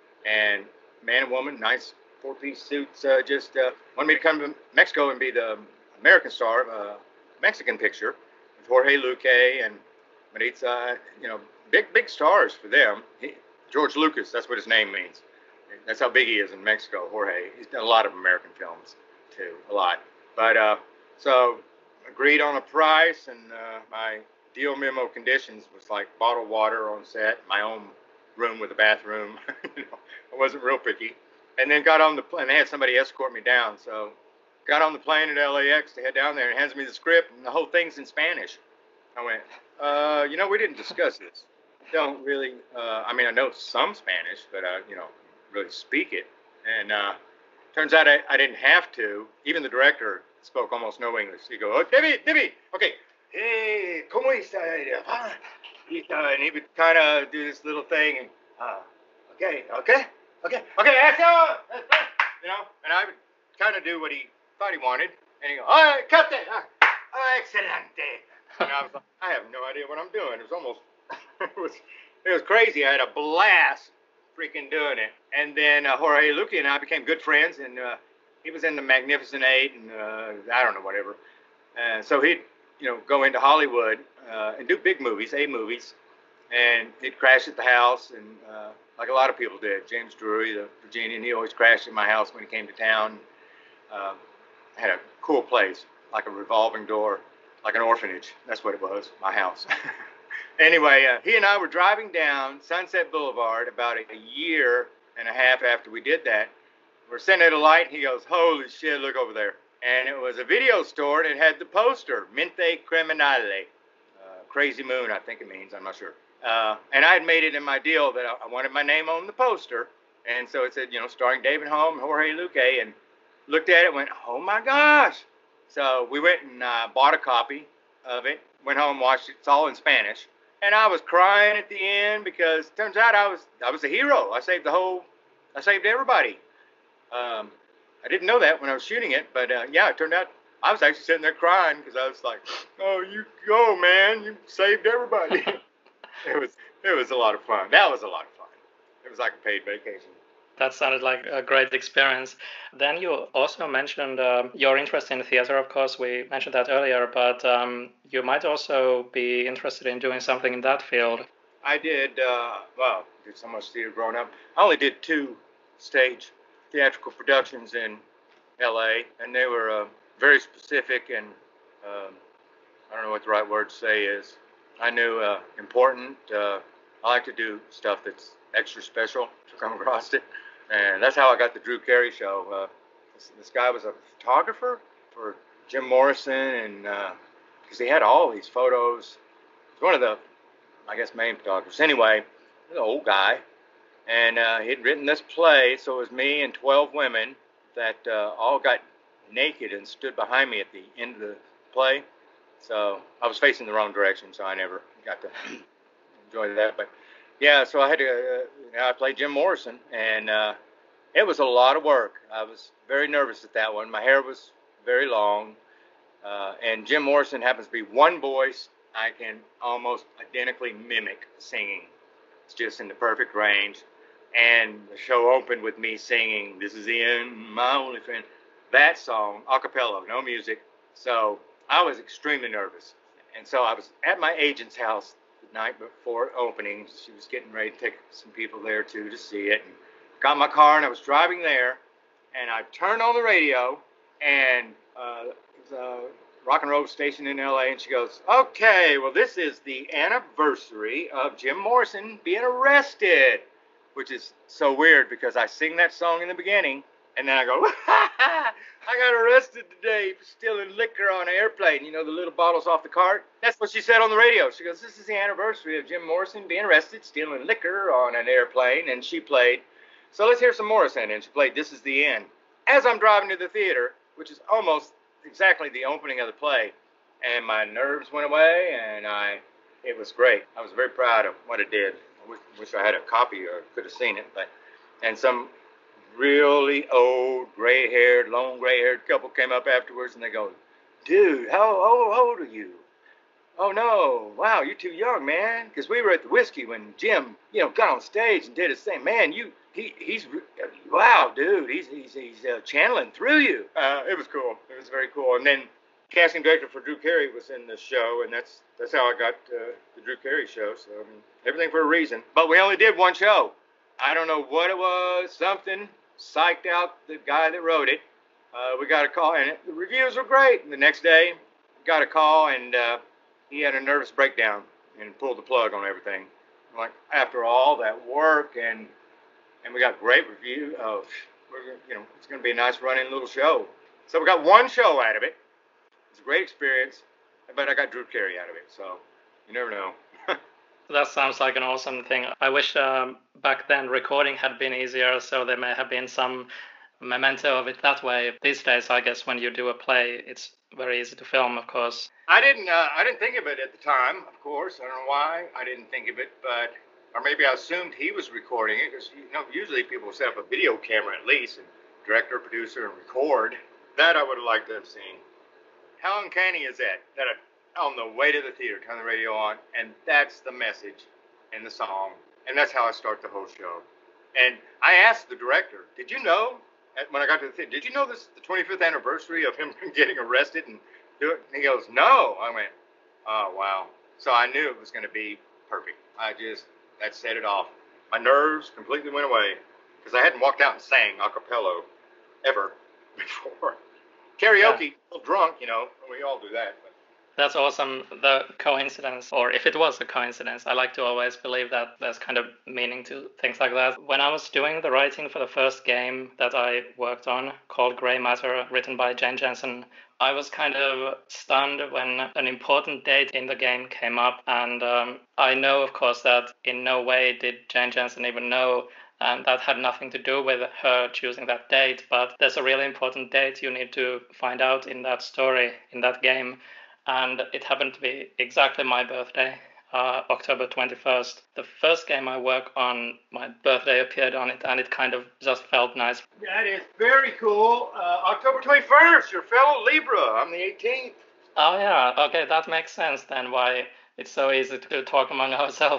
And man and woman, nice four-piece suits, uh, just uh, wanted me to come to Mexico and be the American star of a Mexican picture with Jorge Luque and Maritza, you know, big, big stars for them. He, George Lucas, that's what his name means. That's how big he is in Mexico, Jorge. He's done a lot of American films, too, a lot. But, uh, so, agreed on a price, and uh, my deal memo conditions was like bottled water on set, my own room with a bathroom. You know, I wasn't real picky. And then got on the plane. They had somebody escort me down. So got on the plane at L A X to head down there, and hands me the script, and the whole thing's in Spanish. I went, uh, you know, we didn't discuss this. Don't really, uh, I mean, I know some Spanish, but, uh, you know, really speak it. And uh, turns out I, I didn't have to. Even the director spoke almost no English. He'd go, oh, David, David, okay. Hey, ¿cómo está? And he would kind of do this little thing, and, uh, okay, okay, okay, okay, action! You know, and I would kind of do what he thought he wanted, and he'd go, all right, cut that, oh, excelente. And I was like, I have no idea what I'm doing. It was almost, it was, it was crazy. I had a blast freaking doing it. And then uh, Jorge Luque and I became good friends, and uh, he was in the Magnificent Eight, and uh, I don't know, whatever. And so he'd, you know, go into Hollywood uh, and do big movies, A movies, and he'd crash at the house, and uh, like a lot of people did. James Drury, the Virginian, he always crashed at my house when he came to town. Uh, had a cool place, like a revolving door, like an orphanage. That's what it was, my house. Anyway, uh, he and I were driving down Sunset Boulevard about a year and a half after we did that. We're sitting at a light, and he goes, holy shit, look over there. And it was a video store, and it had the poster, Mente Criminale, uh, Crazy Moon, I think it means, I'm not sure. Uh, and I had made it in my deal that I wanted my name on the poster. And so it said, you know, starring David Homb and Jorge Luque, and looked at it and went, oh my gosh. So we went and uh, bought a copy of it, went home, watched it. It's all in Spanish. And I was crying at the end because it turns out I was I was a hero. I saved the whole, I saved everybody. Um, I didn't know that when I was shooting it, but uh, yeah, it turned out I was actually sitting there crying because I was like, oh, you go, man. You saved everybody. It was it was a lot of fun. That was a lot of fun. It was like a paid vacation. That sounded like a great experience. Then you also mentioned uh, your interest in theater, of course. We mentioned that earlier, but um, you might also be interested in doing something in that field. I did, uh, well, did so much theater growing up. I only did two stage theatrical productions in L A, and they were uh, very specific and um, I don't know what the right word to say is. I knew uh, important. Uh, I like to do stuff that's extra special to come across it. And that's how I got the Drew Carey show. Uh, this, this guy was a photographer for Jim Morrison, and because uh, he had all these photos. He's one of the, I guess, main photographers. Anyway, he's an old guy. And uh, he'd written this play, so it was me and twelve women that uh, all got naked and stood behind me at the end of the play. So I was facing the wrong direction, so I never got to enjoy that. But yeah, so I had to, uh, you know, I played Jim Morrison, and uh, it was a lot of work. I was very nervous at that one. My hair was very long, uh, and Jim Morrison happens to be one voice I can almost identically mimic singing. It's just in the perfect range. And the show opened with me singing, "This is the end, my only friend." That song, a cappella, no music. So I was extremely nervous. And so I was at my agent's house the night before opening. She was getting ready to take some people there too to see it. And got in my car and I was driving there. And I turned on the radio, and uh, it was a rock and roll station in L A. And she goes, "Okay, well, this is the anniversary of Jim Morrison being arrested." Which is so weird because I sing that song in the beginning, and then I go, "I got arrested today for stealing liquor on an airplane." You know, the little bottles off the cart? That's what she said on the radio. She goes, "This is the anniversary of Jim Morrison being arrested, stealing liquor on an airplane." And she played, "So let's hear some Morrison." And she played "This Is the End" as I'm driving to the theater, which is almost exactly the opening of the play. And my nerves went away, and I, it was great. I was very proud of what it did. Wish I had a copy or could have seen it, but and some really old, gray-haired, long gray-haired couple came up afterwards, and they go, "Dude, how, how, how old are you?" "Oh no, wow, you're too young, man." Because we were at the Whiskey when Jim, you know, got on stage and did his thing. "Man, you, he, he's, wow, dude, he's, he's, he's uh, channeling through you." Uh, it was cool. It was very cool. And then casting director for Drew Carey was in the show, and that's that's how I got uh, the Drew Carey show. So I mean, everything for a reason. But we only did one show. I don't know what it was. Something psyched out the guy that wrote it. Uh, we got a call, and it, the reviews were great. And the next day, got a call, and uh, he had a nervous breakdown and pulled the plug on everything. Like after all that work, and and we got great review. Of, we're you know, it's going to be a nice running little show. So we got one show out of it. It's a great experience, but I got Drew Carey out of it, so you never know. That sounds like an awesome thing. I wish um, back then recording had been easier, so there may have been some memento of it that way. These days, I guess, when you do a play, it's very easy to film, of course. I didn't, uh, I didn't think of it at the time, of course. I don't know why I didn't think of it, but or maybe I assumed he was recording it, because you know usually people set up a video camera at least, and director, producer, and record. That I would have liked to have seen. How uncanny is that? That I, on the way to the theater, turn the radio on, and that's the message in the song. And that's how I start the whole show. And I asked the director, "Did you know, when I got to the theater, did you know this is the twenty-fifth anniversary of him getting arrested and do it?" And he goes, "No." I went, "Oh, wow." So I knew it was going to be perfect. I just, that set it off. My nerves completely went away because I hadn't walked out and sang a cappella ever before. Karaoke, yeah. Drunk, you know, we all do that. But. That's awesome. The coincidence, or if it was a coincidence, I like to always believe that there's kind of meaning to things like that. When I was doing the writing for the first game that I worked on, called Grey Matter, written by Jane Jensen, I was kind of stunned when an important date in the game came up. And um, I know, of course, that in no way did Jane Jensen even know. And that had nothing to do with her choosing that date. But there's a really important date you need to find out in that story, in that game. And it happened to be exactly my birthday, uh, October twenty-first. The first game I work on, my birthday appeared on it, and it kind of just felt nice. That is very cool. Uh, October twenty-first, your fellow Libra. I'm the eighteenth. Oh, yeah. Okay, that makes sense then why it's so easy to talk among ourselves.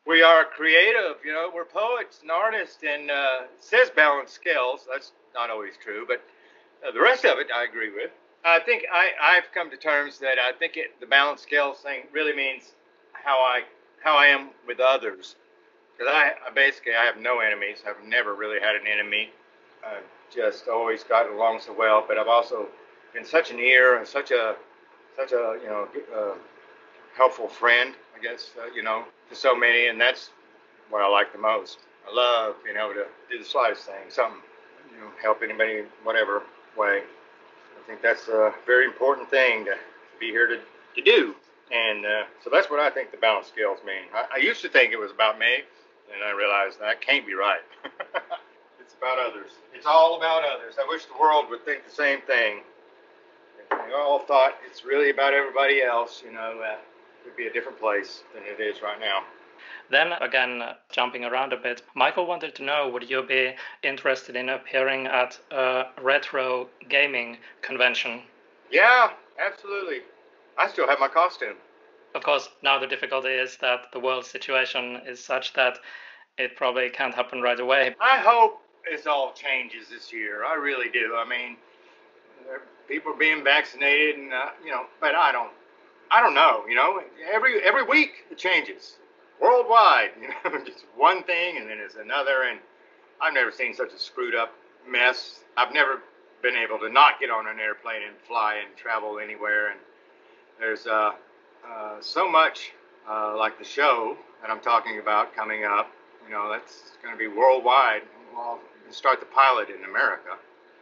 We are creative, you know, we're poets and artists, and uh, it says balanced scales. That's not always true, but uh, the rest of it I agree with. I think I, I've come to terms that I think it, the balanced scales thing really means how I how I am with others. Because I, I basically I have no enemies. I've never really had an enemy. I've just always gotten along so well. But I've also been such an ear and such a such a you know uh, helpful friend, I guess, uh, you know, to so many, and that's what I like the most. I love being able to do the slightest thing, something, you know, help anybody in whatever way. I think that's a very important thing to, to be here to, to do. And uh, so that's what I think the balance scales mean. I, I used to think it was about me, and I realized that can't be right. It's about others. It's all about others. I wish the world would think the same thing. If we all thought it's really about everybody else, you know, uh, would be a different place than it is right now. Then again, uh, jumping around a bit, Michael wanted to know, would you be interested in appearing at a retro gaming convention? Yeah, absolutely. I still have my costume. Of course, now the difficulty is that the world situation is such that it probably can't happen right away. I hope this all changes this year. I really do. I mean, people are being vaccinated, and uh, you know, but I don't. I don't know, you know, every every week it changes worldwide, you know, just one thing and then it's another. And I've never seen such a screwed up mess. I've never been able to not get on an airplane and fly and travel anywhere. And there's uh, uh, so much uh, like the show that I'm talking about coming up, you know, that's going to be worldwide. Well, we can start the pilot in America,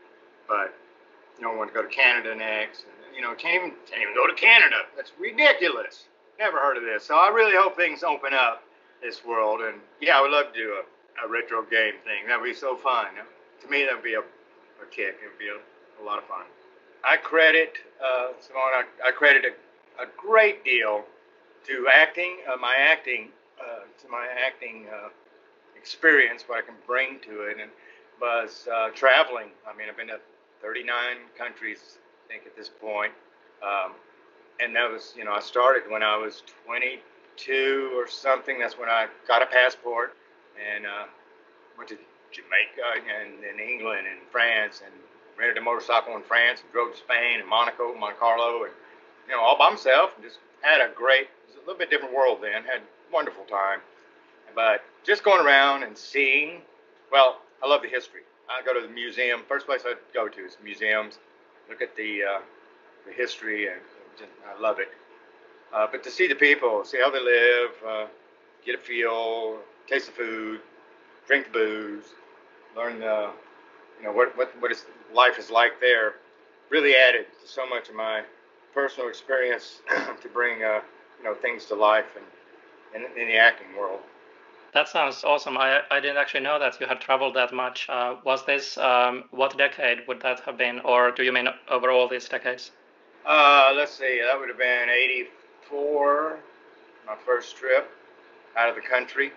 but you don't want to go to Canada next. You know, can't even, can't even go to Canada. That's ridiculous. Never heard of this. So I really hope things open up this world. And yeah, I would love to do a, a retro game thing. That would be so fun. To me, that would be a, a kick. It would be a, a lot of fun. I credit, uh, Simone, I, I credit a, a great deal to acting, uh, my acting, uh, to my acting uh, experience, what I can bring to it, and was uh, traveling. I mean, I've been to thirty-nine countries, I think, at this point. Um, and that was, you know, I started when I was twenty-two or something. That's when I got a passport and uh, went to Jamaica and then England and France and rented a motorcycle in France and drove to Spain and Monaco, Monte Carlo, and, you know, all by myself, and just had a great, it was a little bit different world then, had a wonderful time. But just going around and seeing, well, I love the history. I go to the museum. First place I go to is museums. Look at the uh, the history, and just, I love it. Uh, but to see the people, see how they live, uh, get a feel, taste the food, drink the booze, learn the, you know, what what what is life is like there, really added to so much of my personal experience to bring uh, you know, things to life and in, in the acting world. That sounds awesome. I, I didn't actually know that you had traveled that much. Uh, was this, um, what decade would that have been? Or do you mean over all these decades? Uh, let's see, that would have been eighty-four, my first trip out of the country.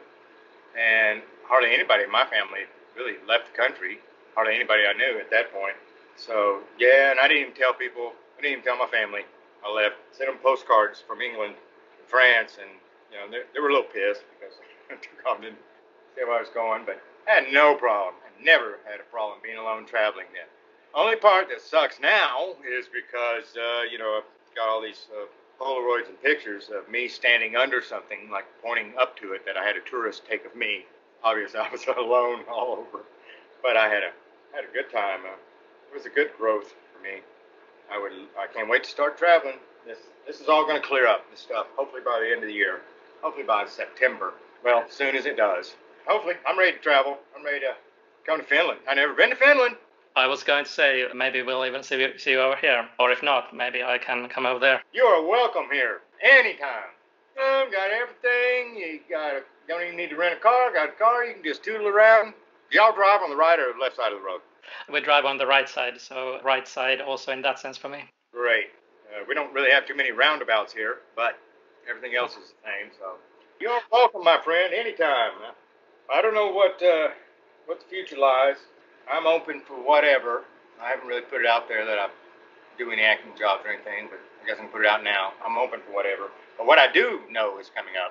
And hardly anybody in my family really left the country. Hardly anybody I knew at that point. So, yeah, and I didn't even tell people, I didn't even tell my family I left. Sent them postcards from England, France, and, you know, they, they were a little pissed because I didn't see where I was going, but I had no problem. I never had a problem being alone traveling then. Only part that sucks now is because, uh, you know, I've got all these uh, Polaroids and pictures of me standing under something, like pointing up to it, that I had a tourist take of me. Obviously, I was alone all over, but I had a had a good time. Uh, it was a good growth for me. I would, I can't wait to start traveling. This this is all going to clear up, this stuff, hopefully by the end of the year, hopefully by September. Well, as soon as it does. Hopefully, I'm ready to travel. I'm ready to come to Finland. I've never been to Finland. I was going to say, maybe we'll even see you, see you over here. Or if not, maybe I can come over there. You are welcome here, anytime. Um, got everything. You got a, don't even need to rent a car. Got a car. You can just tootle around. Y'all drive on the right or left side of the road? We drive on the right side, so right side also in that sense for me. Great. Uh, we don't really have too many roundabouts here, but everything else is the same, so... You're welcome, my friend, anytime. I don't know what uh, what the future lies. I'm open for whatever. I haven't really put it out there that I do any acting jobs or anything, but I guess I can put it out now. I'm open for whatever. But what I do know is coming up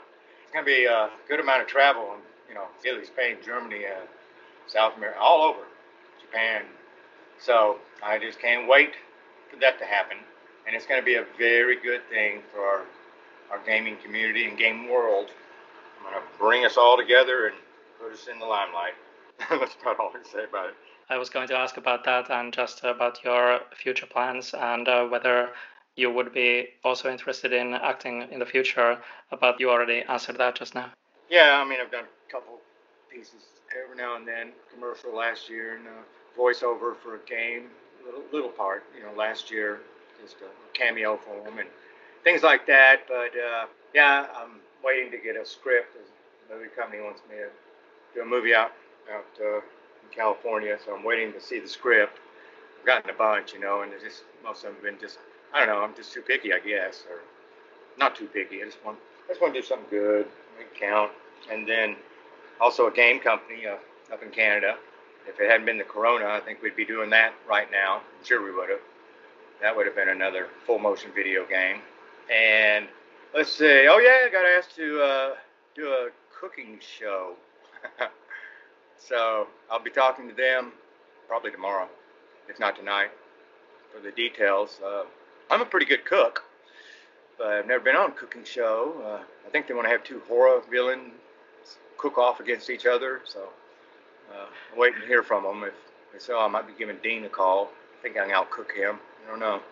it's going to be a good amount of travel, and you know, Italy, Spain, Germany, uh, South America, all over, Japan. So I just can't wait for that to happen, and it's going to be a very good thing for our, our gaming community and game world. I'm going to bring us all together and put us in the limelight. That's about all I can say about it. I was going to ask about that and just about your future plans and uh, whether you would be also interested in acting in the future, but you already answered that just now. Yeah, I mean, I've done a couple pieces every now and then, commercial last year, and a voiceover for a game, little, little part, you know, last year, just a cameo for them and things like that. But uh, yeah, I'm waiting to get a script. The movie company wants me to do a movie out out uh, in California, so I'm waiting to see the script. I've gotten a bunch, you know, and they're just most of them have been just, I don't know, I'm just too picky, I guess, or not too picky. I just want, I just want to do something good, make it count. And then also a game company uh, up in Canada. If it hadn't been the Corona, I think we'd be doing that right now. I'm sure we would have. That would have been another full motion video game. And let's see. Oh yeah, I got asked to uh, do a cooking show. So I'll be talking to them probably tomorrow, if not tonight, for the details. Uh, I'm a pretty good cook, but I've never been on a cooking show. Uh, I think they want to have two horror villains cook off against each other, so uh, I'm waiting to hear from them. If they say, oh, I might be giving Dean a call. I think I can out-cook him. I don't know.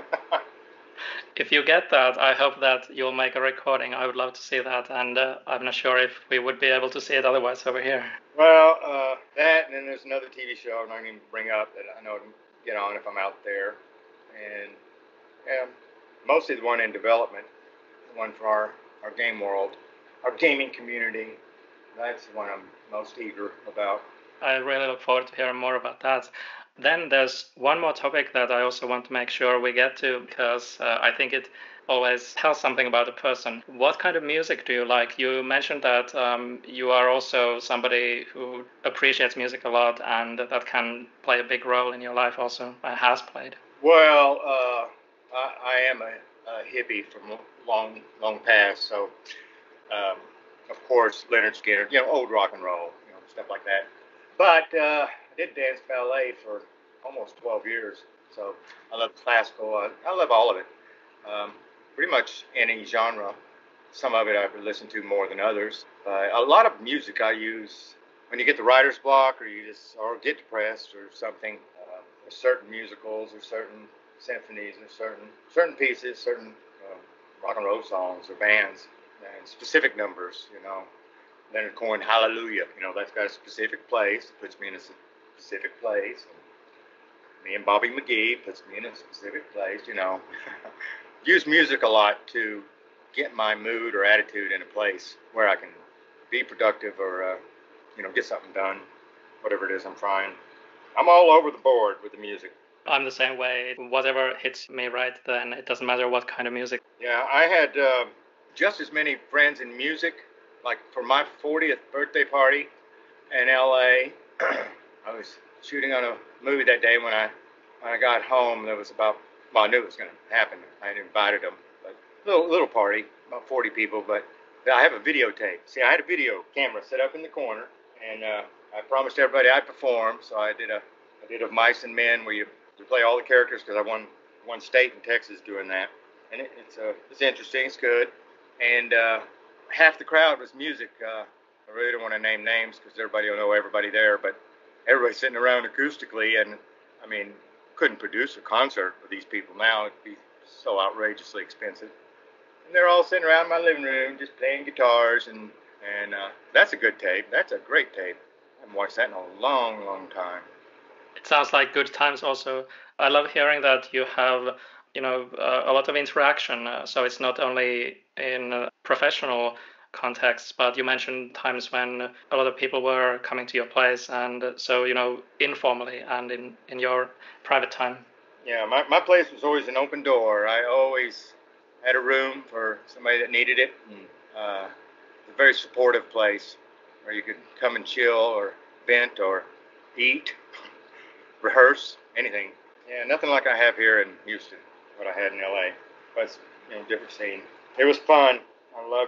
If you get that, I hope that you'll make a recording. I would love to see that, and uh, I'm not sure if we would be able to see it otherwise over here. Well, uh, that, and then there's another T V show I'm not going to bring up that I know to get on if I'm out there. And yeah, mostly the one in development, the one for our, our game world, our gaming community. That's the one I'm most eager about. I really look forward to hearing more about that. Then there's one more topic that I also want to make sure we get to, because uh, I think it always tells something about a person. What kind of music do you like? You mentioned that um, you are also somebody who appreciates music a lot, and that can play a big role in your life also, uh, has played. Well, uh, I, I am a, a hippie from long, long past, so um, of course, Leonard Skinner, you know, old rock and roll, you know, stuff like that. But uh, I did dance ballet for almost twelve years, so I love classical. I, I love all of it, um, pretty much any genre. Some of it I've listened to more than others. Uh, a lot of music I use when you get the writer's block, or you just or get depressed or something. Uh, there's certain musicals, or certain symphonies, or certain certain pieces, certain uh, rock and roll songs or bands, and specific numbers, you know. Leonard Cohen, Hallelujah, you know, that's got a specific place, puts me in a specific place. And me and Bobby McGee puts me in a specific place, you know. Use music a lot to get my mood or attitude in a place where I can be productive or, uh, you know, get something done, whatever it is I'm trying. I'm all over the board with the music. I'm the same way. Whatever hits me right then, it doesn't matter what kind of music. Yeah, I had uh, just as many friends in music. Like for my fortieth birthday party in L A, I was shooting on a movie that day. When I when I got home, there was about, well, I knew it was going to happen. I had invited them, but little little party, about forty people. But I have a videotape. See, I had a video camera set up in the corner, and uh, I promised everybody I'd perform. So I did a I did a Mice and Men where you, you play all the characters, because I won one state in Texas doing that, and it, it's uh, it's interesting. It's good, and. Uh, Half the crowd was music. Uh, I really don't want to name names because everybody will know everybody there, but everybody's sitting around acoustically, and I mean, couldn't produce a concert for these people now. It'd be so outrageously expensive. And they're all sitting around my living room just playing guitars, and, and uh, that's a good tape. That's a great tape. I haven't watched that in a long, long time. It sounds like good times also. I love hearing that you have, you know, uh, a lot of interaction. Uh, so it's not only in uh, professional contexts, but you mentioned times when a lot of people were coming to your place, and uh, so, you know, informally and in, in your private time. Yeah, my, my place was always an open door. I always had a room for somebody that needed it. And, uh, a very supportive place where you could come and chill or vent or eat, rehearse, anything. Yeah, nothing like I have here in Houston, what I had in L A. But it's, you know, different scene. It was fun. I loved it.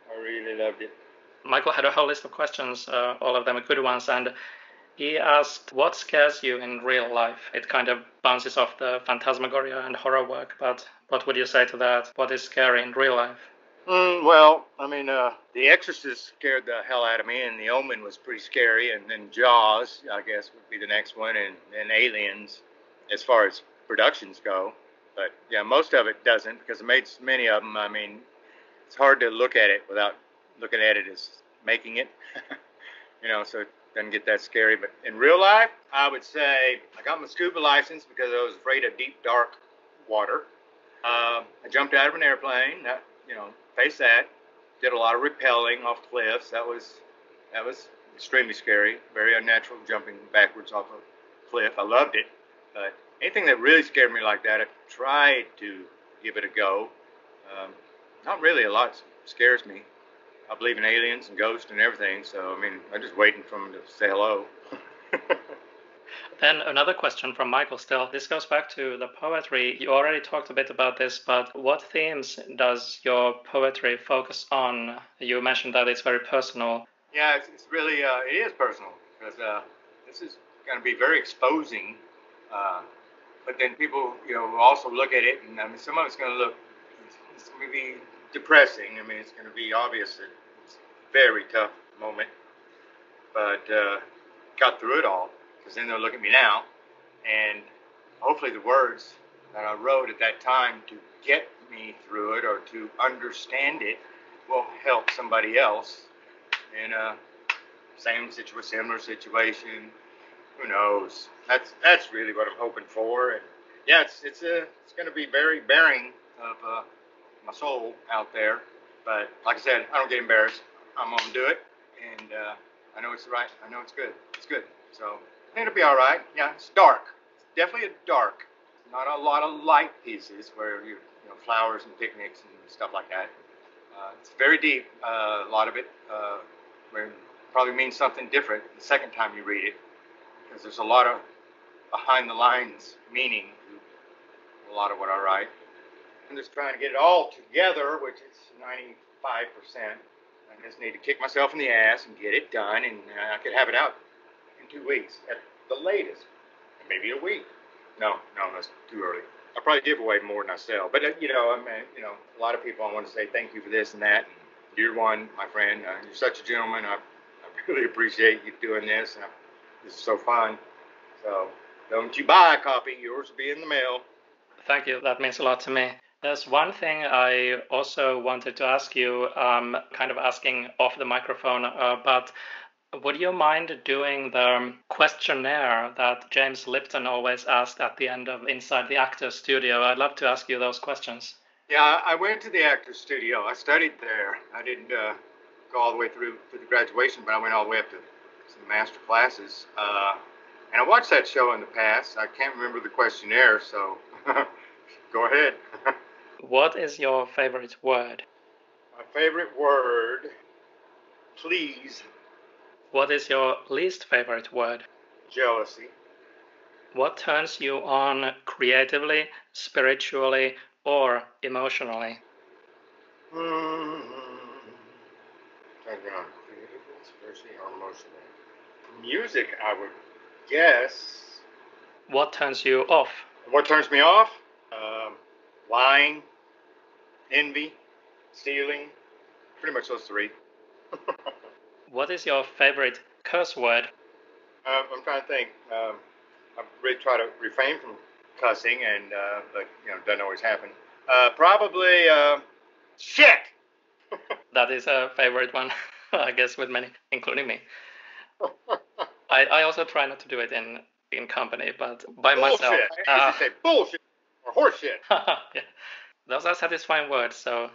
I really loved it. Michael had a whole list of questions, uh, all of them good ones, and he asked, what scares you in real life? It kind of bounces off the phantasmagoria and horror work, but what would you say to that? What is scary in real life? Mm, well, I mean, uh, The Exorcist scared the hell out of me, and The Omen was pretty scary, and then Jaws, I guess, would be the next one, and then Aliens, as far as productions go. But, yeah, most of it doesn't, because I made so many of them. I mean, it's hard to look at it without looking at it as making it, you know, so it doesn't get that scary. But in real life, I would say I got my scuba license because I was afraid of deep, dark water. Uh, I jumped out of an airplane, that, you know, faced that. Did a lot of rappelling off cliffs. That was that was extremely scary, very unnatural, jumping backwards off a cliff. I loved it, but anything that really scared me like that, I tried to give it a go. Um, not really a lot scares me. I believe in aliens and ghosts and everything, so I mean, I'm just waiting for them to say hello. Then another question from Michael still. This goes back to the poetry. You already talked a bit about this, but what themes does your poetry focus on? You mentioned that it's very personal. Yeah, it's, it's really, uh, it is personal, because uh, this is going to be very exposing. Uh, but then people, you know, also look at it, and I mean, some of it's going to look, it's, it's going to be depressing. I mean, it's going to be obvious that it's a very tough moment, but uh, got through it all. Because then they'll look at me now, and hopefully the words that I wrote at that time to get me through it or to understand it will help somebody else in a same situation, similar situation. Who knows? That's that's really what I'm hoping for. And yeah, it's it's a it's going to be very bearing of uh, my soul out there. But like I said, I don't get embarrassed. I'm gonna do it, and uh, I know it's right. I know it's good. It's good. So. I think it'll be all right. Yeah, it's dark. It's definitely a dark. Not a lot of light pieces where you, you know, flowers and picnics and stuff like that. Uh, it's very deep. Uh, a lot of it, uh, where it probably means something different the second time you read it, because there's a lot of behind the lines meaning to a lot of what I write. I'm just trying to get it all together, which is ninety-five percent. I just need to kick myself in the ass and get it done, and uh, I could have it out in two weeks at the latest, maybe a week. No, no, that's too early. I probably give away more than I sell, but uh, you know, I mean, you know, a lot of people I want to say thank you for this and that. And you're one, my friend. Uh, you're such a gentleman. I, I really appreciate you doing this. And I, this is so fun. So don't you buy a copy? Yours will be in the mail. Thank you. That means a lot to me. There's one thing I also wanted to ask you, um, kind of asking off the microphone, uh, but would you mind doing the questionnaire that James Lipton always asked at the end of Inside the Actors Studio? I'd love to ask you those questions. Yeah, I went to the Actors Studio. I studied there. I didn't uh, go all the way through to the graduation, but I went all the way up to some master classes. Uh, and I watched that show in the past. I can't remember the questionnaire, so go ahead. What is your favorite word? My favorite word, please. What is your least favorite word? Jealousy. What turns you on creatively, spiritually, or emotionally? Mm-hmm. Turns me on creatively, spiritually, or emotionally. Music, I would guess. What turns you off? What turns me off? Um, lying, envy, stealing. Pretty much those three. What is your favorite curse word? Uh, I'm trying to think. Um, I really try to refrain from cussing, and uh, but you know, doesn't always happen. Uh, probably uh, shit. That is a favorite one, I guess, with many, including me. I, I also try not to do it in, in company, but by bullshit. myself. I Uh, used to say bullshit or horseshit. Yeah. Those are satisfying words. So,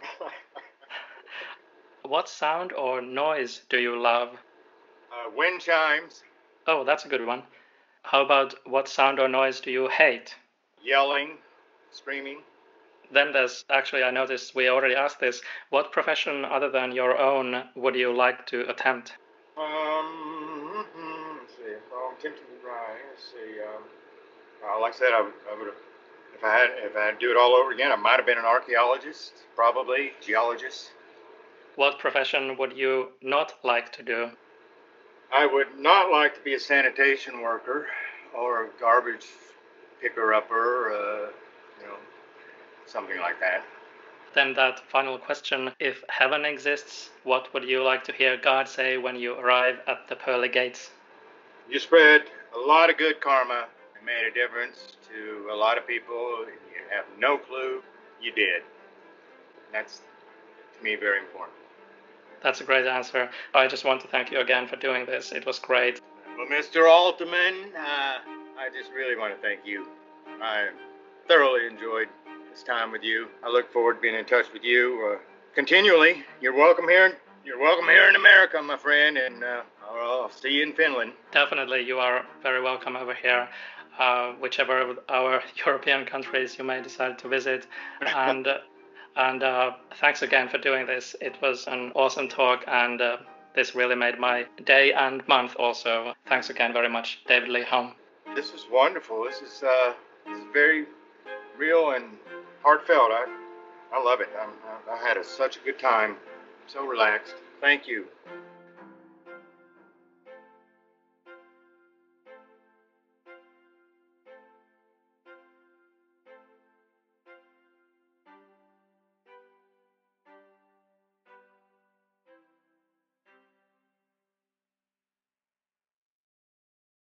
what sound or noise do you love? Uh, wind chimes. Oh, that's a good one. How about what sound or noise do you hate? Yelling, screaming. Then there's actually, I noticed we already asked this. What profession other than your own would you like to attempt? Um, let's see. Well, I'm tempted to try. Let's see. Um, uh, like I said, I would, I would have, if I had, if I had to do it all over again, I might have been an archaeologist, probably geologist. What profession would you not like to do? I would not like to be a sanitation worker or a garbage picker-upper, uh, you know, something like that. Then that final question, if heaven exists, what would you like to hear God say when you arrive at the pearly gates? You spread a lot of good karma and made a difference to a lot of people. You have no clue you did. That's, to me, very important. That's a great answer. I just want to thank you again for doing this. It was great. Well, Mister Altman, uh, I just really want to thank you. I thoroughly enjoyed this time with you. I look forward to being in touch with you uh, continually. You're welcome here. You're welcome here in America, my friend, and uh, I'll see you in Finland. Definitely, you are very welcome over here, uh, whichever of our European countries you may decide to visit. And uh, and uh, thanks again for doing this. It was an awesome talk, and uh, this really made my day and month also. Thanks again very much, David Lee Homb. This was wonderful. This is uh, this is very real and heartfelt. I I love it. I'm, I had a, such a good time. So relaxed. Thank you.